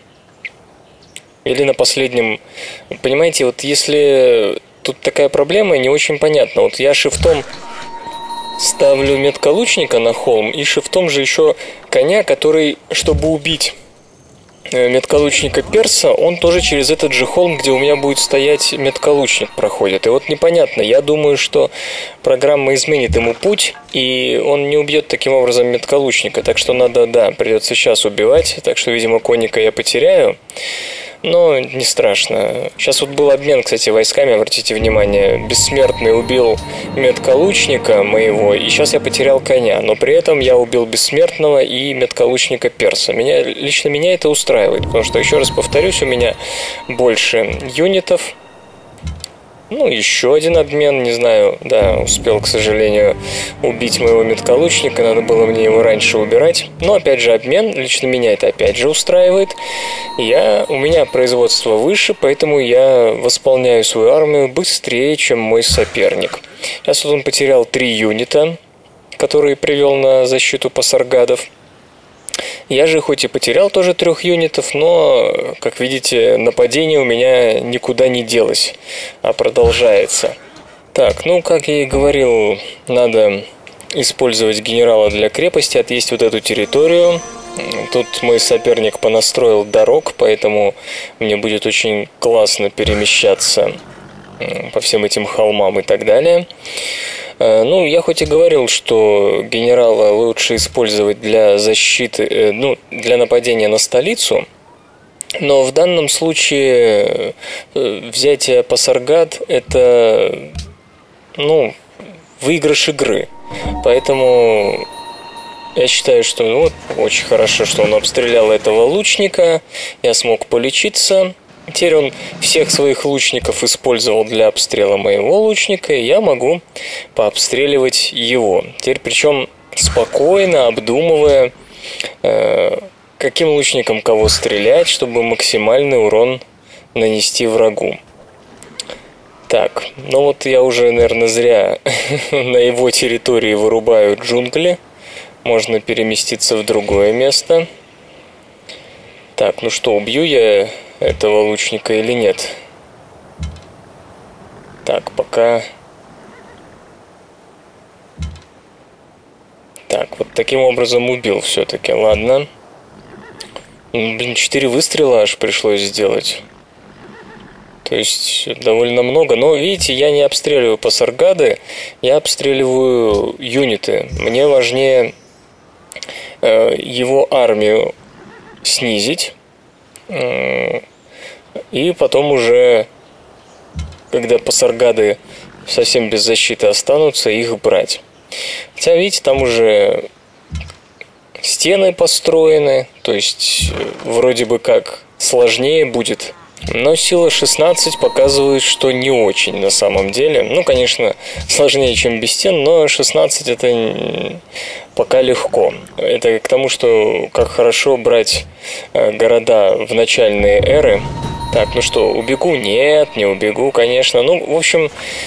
Или на последнем... Понимаете, вот если тут такая проблема, не очень понятно. Вот я шифтом ставлю метколучника на холм, и шифтом же еще коня, который, чтобы убить метколучника перса, он тоже через этот же холм, где у меня будет стоять метколучник, проходит. И вот непонятно, я думаю, что программа изменит ему путь, и он не убьет таким образом метколучника. Так что надо, да, придется сейчас убивать. Так что, видимо, конника я потеряю. Но не страшно. Сейчас вот был обмен, кстати, войсками, обратите внимание. Бессмертный убил метколучника моего, и сейчас я потерял коня. Но при этом я убил Бессмертного и метколучника перса. Меня, лично меня это устраивает, потому что, еще раз повторюсь, у меня больше юнитов. Ну, еще один обмен, не знаю, да, успел, к сожалению, убить моего метколучника, надо было мне его раньше убирать. Но, опять же, обмен, лично меня это опять же устраивает. Я, у меня производство выше, поэтому я восполняю свою армию быстрее, чем мой соперник. Сейчас вот он потерял три юнита, которые привел на защиту Пасаргадов. Я же хоть и потерял тоже трех юнитов, но, как видите, нападение у меня никуда не делось, а продолжается. Так, ну, как я и говорил, надо использовать генерала для крепости, отъесть вот эту территорию. Тут мой соперник понастроил дорог, поэтому мне будет очень классно перемещаться по всем этим холмам и так далее. Ну, я хоть и говорил, что генерала лучше использовать для защиты, ну, для нападения на столицу, но в данном случае взятие Пасаргад – это, ну, выигрыш игры. Поэтому я считаю, что ну, вот, очень хорошо, что он обстрелял этого лучника, я смог полечиться. Теперь он всех своих лучников использовал для обстрела моего лучника, и я могу пообстреливать его. Теперь причем спокойно, обдумывая, э, каким лучником кого стрелять, чтобы максимальный урон нанести врагу. Так, ну вот я уже, наверное, зря на его территории вырубаю джунгли. Можно переместиться в другое место. Так, ну что, убью я этого лучника или нет? Так, пока... Так, вот таким образом убил все-таки, ладно. Блин, четыре выстрела аж пришлось сделать. То есть довольно много. Но, видите, я не обстреливаю Пасаргады, я обстреливаю юниты. Мне важнее э, его армию снизить. Э, и потом уже, когда Пасаргады совсем без защиты останутся, их брать. Хотя, видите, там уже стены построены. То есть, вроде бы как сложнее будет. Но сила шестнадцать показывает, что не очень на самом деле. Ну, конечно, сложнее, чем без стен, но шестнадцать это пока легко. Это к тому, что как хорошо брать города в начальные эры. Так, ну что, убегу? Нет, не убегу, конечно. Ну, в общем,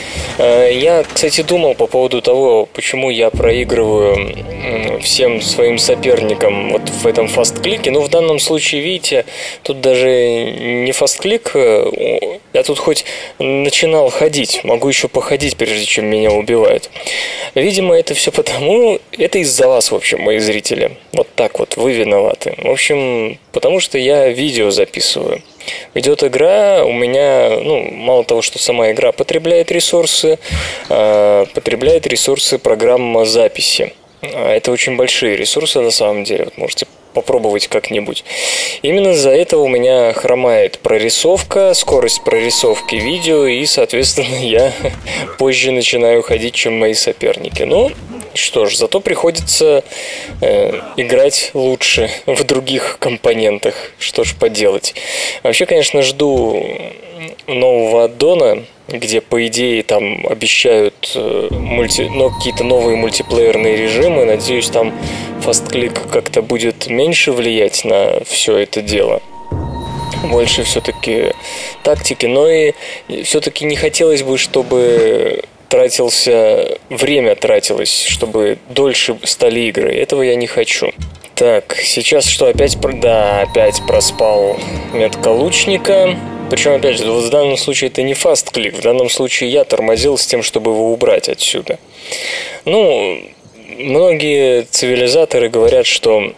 я, кстати, думал по поводу того, почему я проигрываю всем своим соперникам вот в этом фаст-клике. Ну, в данном случае, видите, тут даже не фаст-клик. Я тут хоть начинал ходить, могу еще походить, прежде чем меня убивают. Видимо, это все потому, это из-за вас, в общем, мои зрители. Вот так вот, вы виноваты. В общем, потому что я видео записываю. Идет игра, у меня, ну, мало того, что сама игра потребляет ресурсы, э, потребляет ресурсы программа записи. Это очень большие ресурсы на самом деле, вот можете попробовать как-нибудь. Именно из-за этого у меня хромает прорисовка, скорость прорисовки видео, и, соответственно, я позже начинаю ходить, чем мои соперники. Ну, что ж, зато приходится э, играть лучше в других компонентах. Что ж поделать. Вообще, конечно, жду нового аддона, где, по идее, там обещают э, мульти... ну, какие-то новые мультиплеерные режимы. Надеюсь, там фастклик как-то будет меньше влиять на все это дело. Больше все-таки тактики. Но и все-таки не хотелось бы, чтобы... тратился, время тратилось, чтобы дольше стали игры. Этого я не хочу. Так, сейчас что, опять... Да, опять проспал метка лучника. Причем, опять же, вот в данном случае это не фаст-клик. В данном случае я тормозил с тем, чтобы его убрать отсюда. Ну, многие цивилизаторы говорят, что,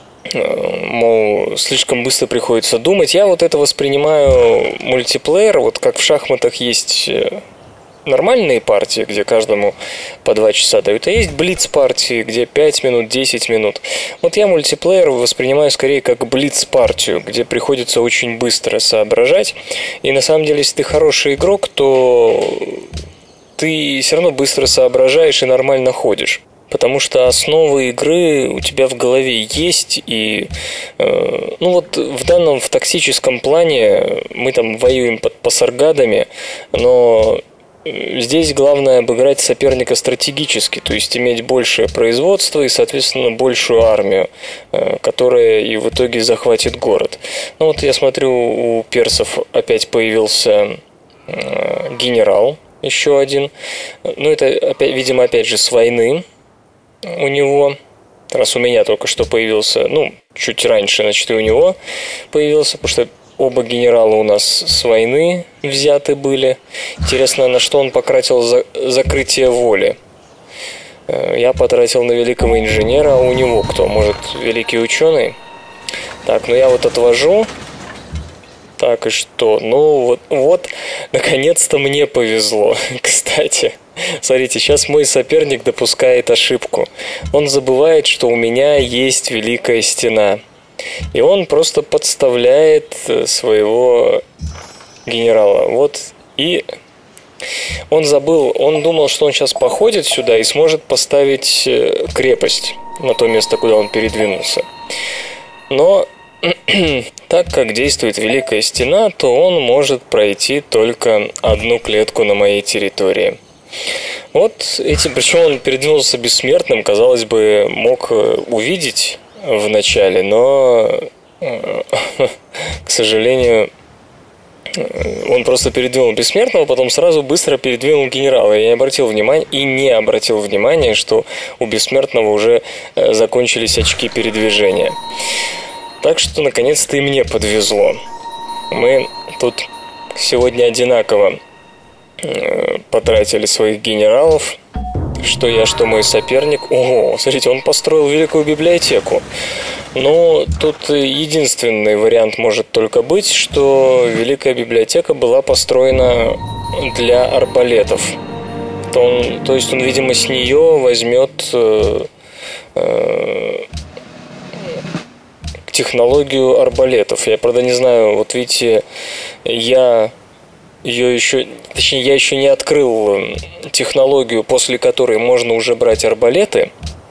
мол, слишком быстро приходится думать. Я вот это воспринимаю мультиплеер, вот как в шахматах есть... нормальные партии, где каждому по два часа дают, а есть блиц-партии, где пять минут, десять минут. Вот я мультиплеер воспринимаю скорее как блиц-партию, где приходится очень быстро соображать. И на самом деле, если ты хороший игрок, то ты все равно быстро соображаешь и нормально ходишь. Потому что основы игры у тебя в голове есть, и э, ну вот в данном, в тактическом плане мы там воюем под пасаргадами, но здесь главное обыграть соперника стратегически, то есть иметь большее производство и, соответственно, большую армию, которая и в итоге захватит город. Ну вот я смотрю, у персов опять появился генерал, еще один. Ну это, опять, видимо, опять же с войны у него. Раз у меня только что появился, ну, чуть раньше, значит, и у него появился, потому что оба генерала у нас с войны взяты были. Интересно, на что он потратил за закрытие воли. Я потратил на великого инженера, а у него кто? Может, великий ученый? Так, ну я вот отвожу. Так, и что? Ну, вот, вот наконец-то мне повезло. Кстати, смотрите, сейчас мой соперник допускает ошибку. Он забывает, что у меня есть Великая Стена. И он просто подставляет своего генерала. Вот, и он забыл, он думал, что он сейчас походит сюда и сможет поставить крепость на то место, куда он передвинулся. Но так как действует Великая Стена, то он может пройти только одну клетку на моей территории. Вот эти, причем он передвинулся бессмертным, казалось бы, мог увидеть в начале, но, к сожалению, он просто передвинул бессмертного, потом сразу быстро передвинул генерала. Я не обратил внимания, и не обратил внимания, что у бессмертного уже закончились очки передвижения. Так что, наконец-то, и мне подвезло. Мы тут сегодня одинаково потратили своих генералов. Что я, что мой соперник. Ого, смотрите, он построил великую библиотеку. Но тут единственный вариант может только быть, что Великая библиотека была построена для арбалетов. То, он, то есть он, видимо, с нее возьмет э, э, технологию арбалетов. Я, правда, не знаю, вот видите, я ее еще, точнее, я еще не открыл технологию, после которой можно уже брать арбалеты.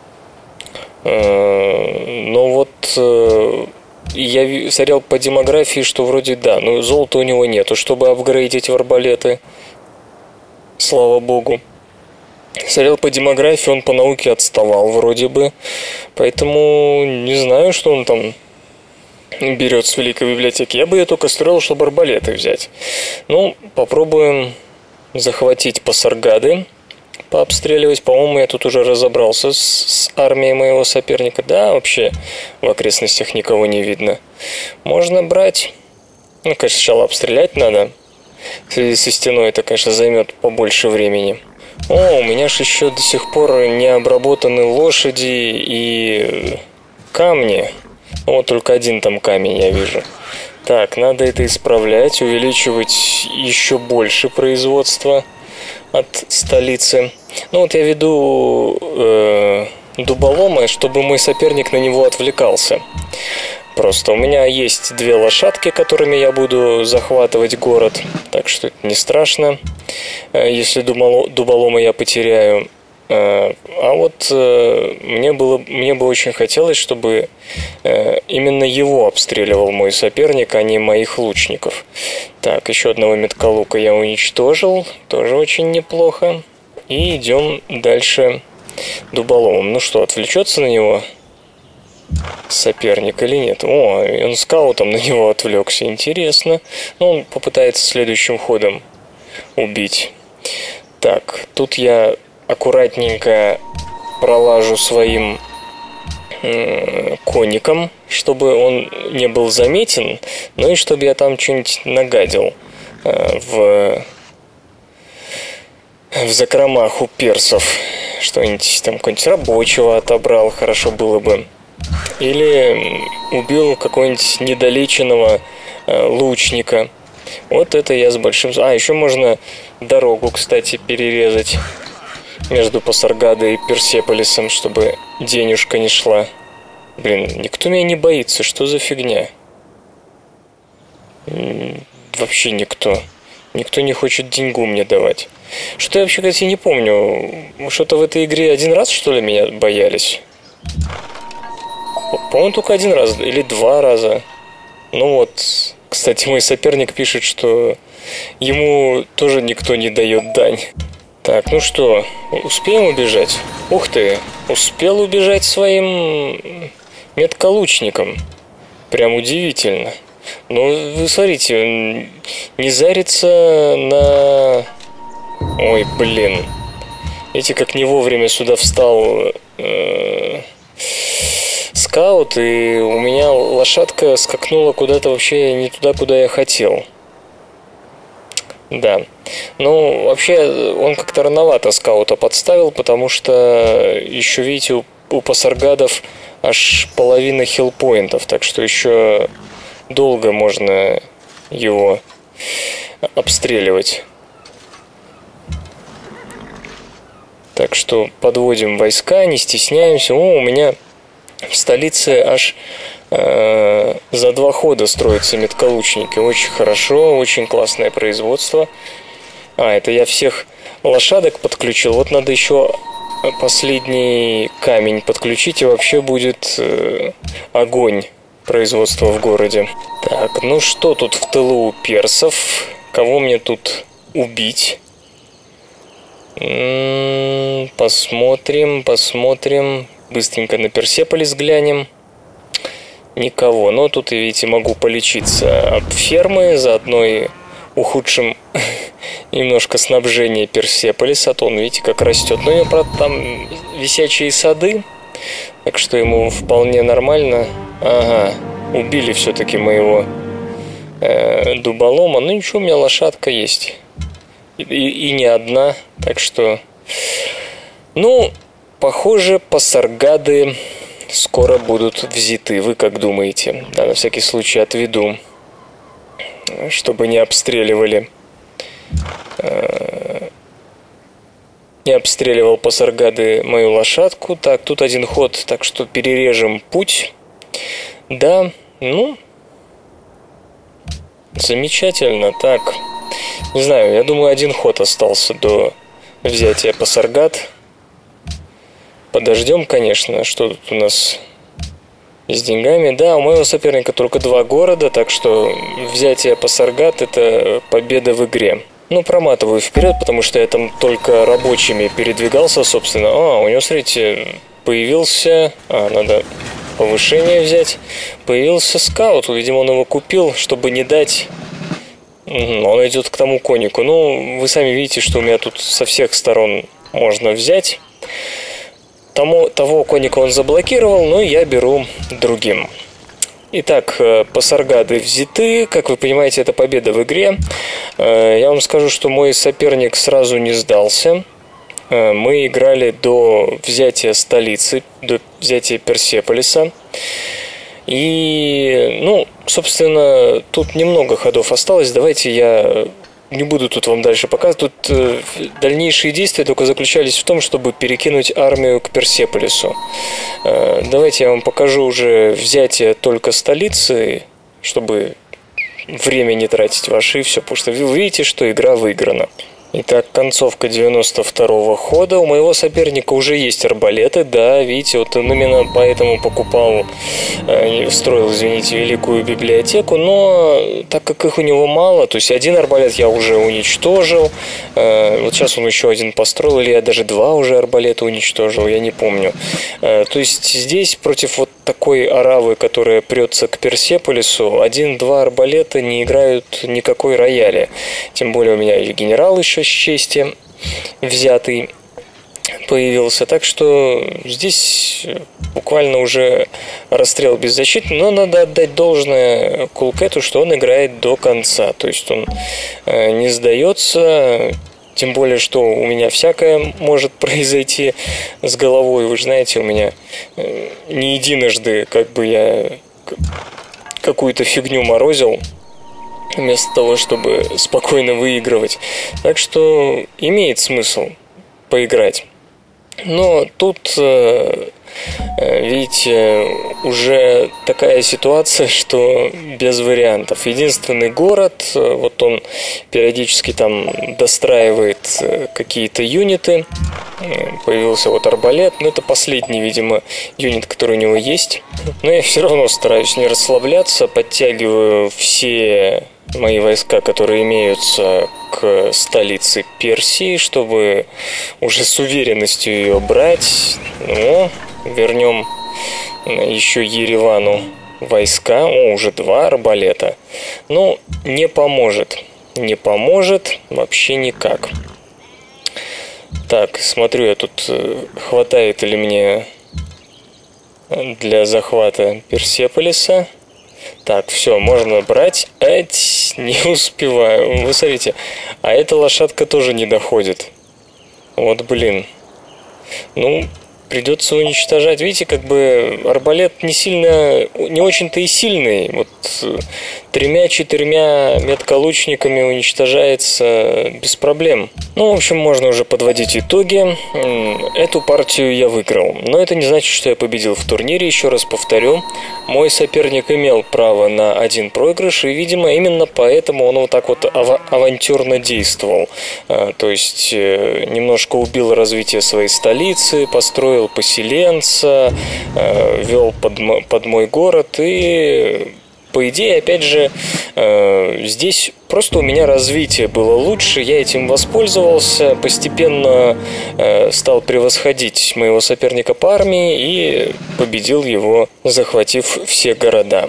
Но вот я смотрел по демографии, что вроде да, но золота у него нету, чтобы апгрейдить в арбалеты. Слава богу. Смотрел по демографии, он по науке отставал вроде бы. Поэтому не знаю, что он там берет с Великой библиотеки. Я бы ее только строил, чтобы арбалеты взять. Ну, попробуем захватить Пасаргады, пообстреливать. По-моему, я тут уже разобрался с, с армией моего соперника. Да, вообще в окрестностях никого не видно. Можно брать. Ну, конечно, сначала обстрелять надо. В связи со стеной это, конечно, займет побольше времени. О, у меня же еще до сих пор не обработаны лошади и камни. Вот только один там камень я вижу. Так, надо это исправлять, увеличивать еще больше производства от столицы. Ну вот я веду э, дуболома, чтобы мой соперник на него отвлекался. Просто у меня есть две лошадки, которыми я буду захватывать город. Так что это не страшно, если дуболома я потеряю. А вот мне, было, мне бы очень хотелось, чтобы именно его обстреливал мой соперник, а не моих лучников. Так, еще одного меткалука я уничтожил. Тоже очень неплохо. И идем дальше дуболомом. Ну что, отвлечется на него соперник или нет? О, он скаутом на него отвлекся. Интересно. Ну, он попытается следующим ходом убить. Так, тут я аккуратненько пролажу своим э, коником, чтобы он не был заметен, ну и чтобы я там что-нибудь нагадил э, в, в закромах у персов. Что-нибудь там, какого-нибудь рабочего отобрал, хорошо было бы. Или убил какого-нибудь недолеченного э, лучника. Вот это я с большим... А, еще можно дорогу, кстати, перерезать между Пасаргадой и Персеполисом, чтобы денежка не шла. Блин, никто меня не боится, что за фигня? Вообще никто. Никто не хочет деньгу мне давать. Что я вообще, кстати, не помню. Что-то в этой игре один раз, что ли, меня боялись? По-моему, только один раз или два раза. Ну вот, кстати, мой соперник пишет, что ему тоже никто не дает дань. Так, ну что, успеем убежать? Ух ты, успел убежать своим метколучником. Прям удивительно. Ну, вы смотрите, он не зарится на... Ой, блин. Видите, как не вовремя сюда встал э... скаут, и у меня лошадка скакнула куда-то вообще не туда, куда я хотел. Да. Ну, вообще, он как-то рановато скаута подставил, потому что еще, видите, у, у пассаргадов аж половина хилпоинтов, так что еще долго можно его обстреливать. Так что подводим войска, не стесняемся. О, у меня в столице аж э, за два хода строятся метколучники. Очень хорошо, очень классное производство. А, это я всех лошадок подключил. Вот надо еще последний камень подключить, и вообще будет э, огонь производства в городе. Так, ну что тут в тылу у персов? Кого мне тут убить? М-м, посмотрим, посмотрим. Быстренько на Персеполис глянем. Никого. Но тут, видите, могу полечиться об фермы, заодно и ухудшим немножко снабжение Персеполиса. А то он, видите, как растет. Но у него, правда, там висячие сады, так что ему вполне нормально. Ага, убили все-таки моего э, дуболома. Ну ничего, у меня лошадка есть. И, и, и не одна. Так что... Ну, похоже, пассаргады скоро будут взяты. Вы как думаете? Да, на всякий случай отведу, чтобы не обстреливали. Э, не обстреливал пассаргады мою лошадку. Так, тут один ход, так что перережем путь. Да, ну, замечательно. Так, не знаю, я думаю, один ход остался до взятия пассаргад. Подождем, конечно, что тут у нас с деньгами. Да, у моего соперника только два города, так что взятие пассаргад — это победа в игре. Ну, проматываю вперед, потому что я там только рабочими передвигался, собственно. А, у него, смотрите, появился... А, надо повышение взять. Появился скаут. Видимо, он его купил, чтобы не дать... Он идет к тому конику. Ну, вы сами видите, что у меня тут со всех сторон можно взять. Тому, того коника он заблокировал, но я беру другим. Итак, пассаргады взяты. Как вы понимаете, это победа в игре. Я вам скажу, что мой соперник сразу не сдался. Мы играли до взятия столицы, до взятия Персеполиса. И, ну, собственно, тут немного ходов осталось. Давайте я не буду тут вам дальше показывать. Тут э, дальнейшие действия только заключались в том, чтобы перекинуть армию к Персеполису. Э, давайте я вам покажу уже взятие только столицы, чтобы время не тратить ваше и все, потому что вы видите, что игра выиграна. Итак, концовка девяносто второго хода. У моего соперника уже есть арбалеты, да, видите, вот он именно поэтому покупал, э, строил, извините, великую библиотеку, но так как их у него мало, то есть один арбалет я уже уничтожил, э, вот сейчас он еще один построил, или я даже два уже арбалета уничтожил, я не помню. Э, то есть здесь против вот такой аравы, которая прется к Персеполису, один-два арбалета не играют никакой рояли. Тем более у меня и генерал еще с чести взятый появился. Так что здесь буквально уже расстрел беззащитный, но надо отдать должное Кулкету, что он играет до конца. То есть он не сдается. Тем более, что у меня всякое может произойти с головой. Вы же знаете, у меня не единожды как бы я какую-то фигню морозил, вместо того, чтобы спокойно выигрывать. Так что имеет смысл поиграть. Но тут, видите, уже такая ситуация, что без вариантов. Единственный город, вот он периодически там достраивает какие-то юниты. Появился вот арбалет, но это последний, видимо, юнит, который у него есть. Но я все равно стараюсь не расслабляться, подтягиваю все мои войска, которые имеются к столице Персии, чтобы уже с уверенностью ее брать. Ну, вернем еще Еревану войска. О, уже два арбалета. Ну, не поможет. Не поможет вообще никак. Так, смотрю я тут, хватает ли мне для захвата Персеполиса. Так, все, можно брать. Эть, не успеваю. Вы смотрите, а эта лошадка тоже не доходит. Вот, блин. Ну, придется уничтожать. Видите, как бы арбалет не сильно, не очень-то и сильный. Вот тремя-четырьмя метколучниками уничтожается без проблем. Ну, в общем, можно уже подводить итоги. Эту партию я выиграл. Но это не значит, что я победил в турнире. Еще раз повторю. Мой соперник имел право на один проигрыш. И, видимо, именно поэтому он вот так вот ав- авантюрно действовал. То есть немножко убил развитие своей столицы, построил поселенца, вел под, м- под мой город и... По идее, опять же, э, здесь просто у меня развитие было лучше, я этим воспользовался, постепенно э, стал превосходить моего соперника по армии и победил его, захватив все города.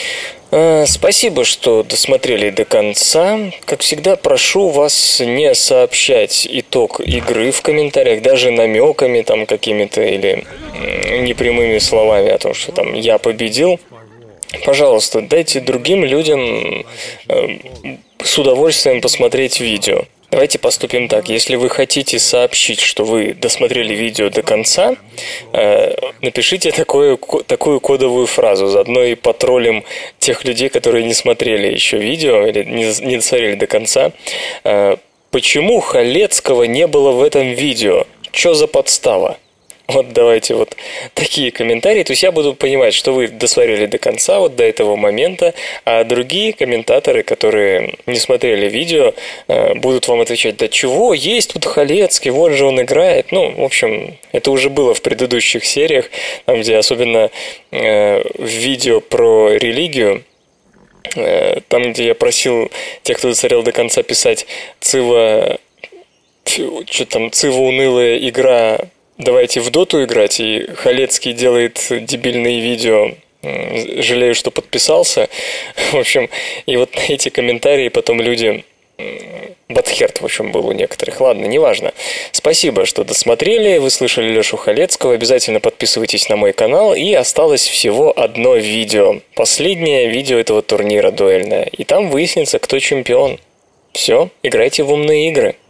Э, спасибо, что досмотрели до конца. Как всегда, прошу вас не сообщать итог игры в комментариях, даже намеками там какими-то или э, непрямыми словами о том, что там я победил. Пожалуйста, дайте другим людям э, с удовольствием посмотреть видео. Давайте поступим так. Если вы хотите сообщить, что вы досмотрели видео до конца, э, напишите такое, такую кодовую фразу. Заодно и потроллим тех людей, которые не смотрели еще видео или не, не досмотрели до конца. Э, почему Халецкого не было в этом видео? Чё за подстава? Вот давайте вот такие комментарии. То есть я буду понимать, что вы досмотрели до конца, вот до этого момента, а другие комментаторы, которые не смотрели видео, будут вам отвечать: да чего, есть тут Халецкий, вот же он играет. Ну, в общем, это уже было в предыдущих сериях, там, где особенно э, в видео про религию, э, там, где я просил тех, кто досмотрел до конца, писать «Цива...» что там, «Цива унылая игра... Давайте в доту играть», и Халецкий делает дебильные видео, жалею, что подписался. В общем, и вот эти комментарии потом люди... Батхерт, в общем, был у некоторых. Ладно, неважно. Спасибо, что досмотрели. Вы слышали Лешу Халецкого. Обязательно подписывайтесь на мой канал. И осталось всего одно видео. Последнее видео этого турнира дуэльное. И там выяснится, кто чемпион. Все, играйте в умные игры.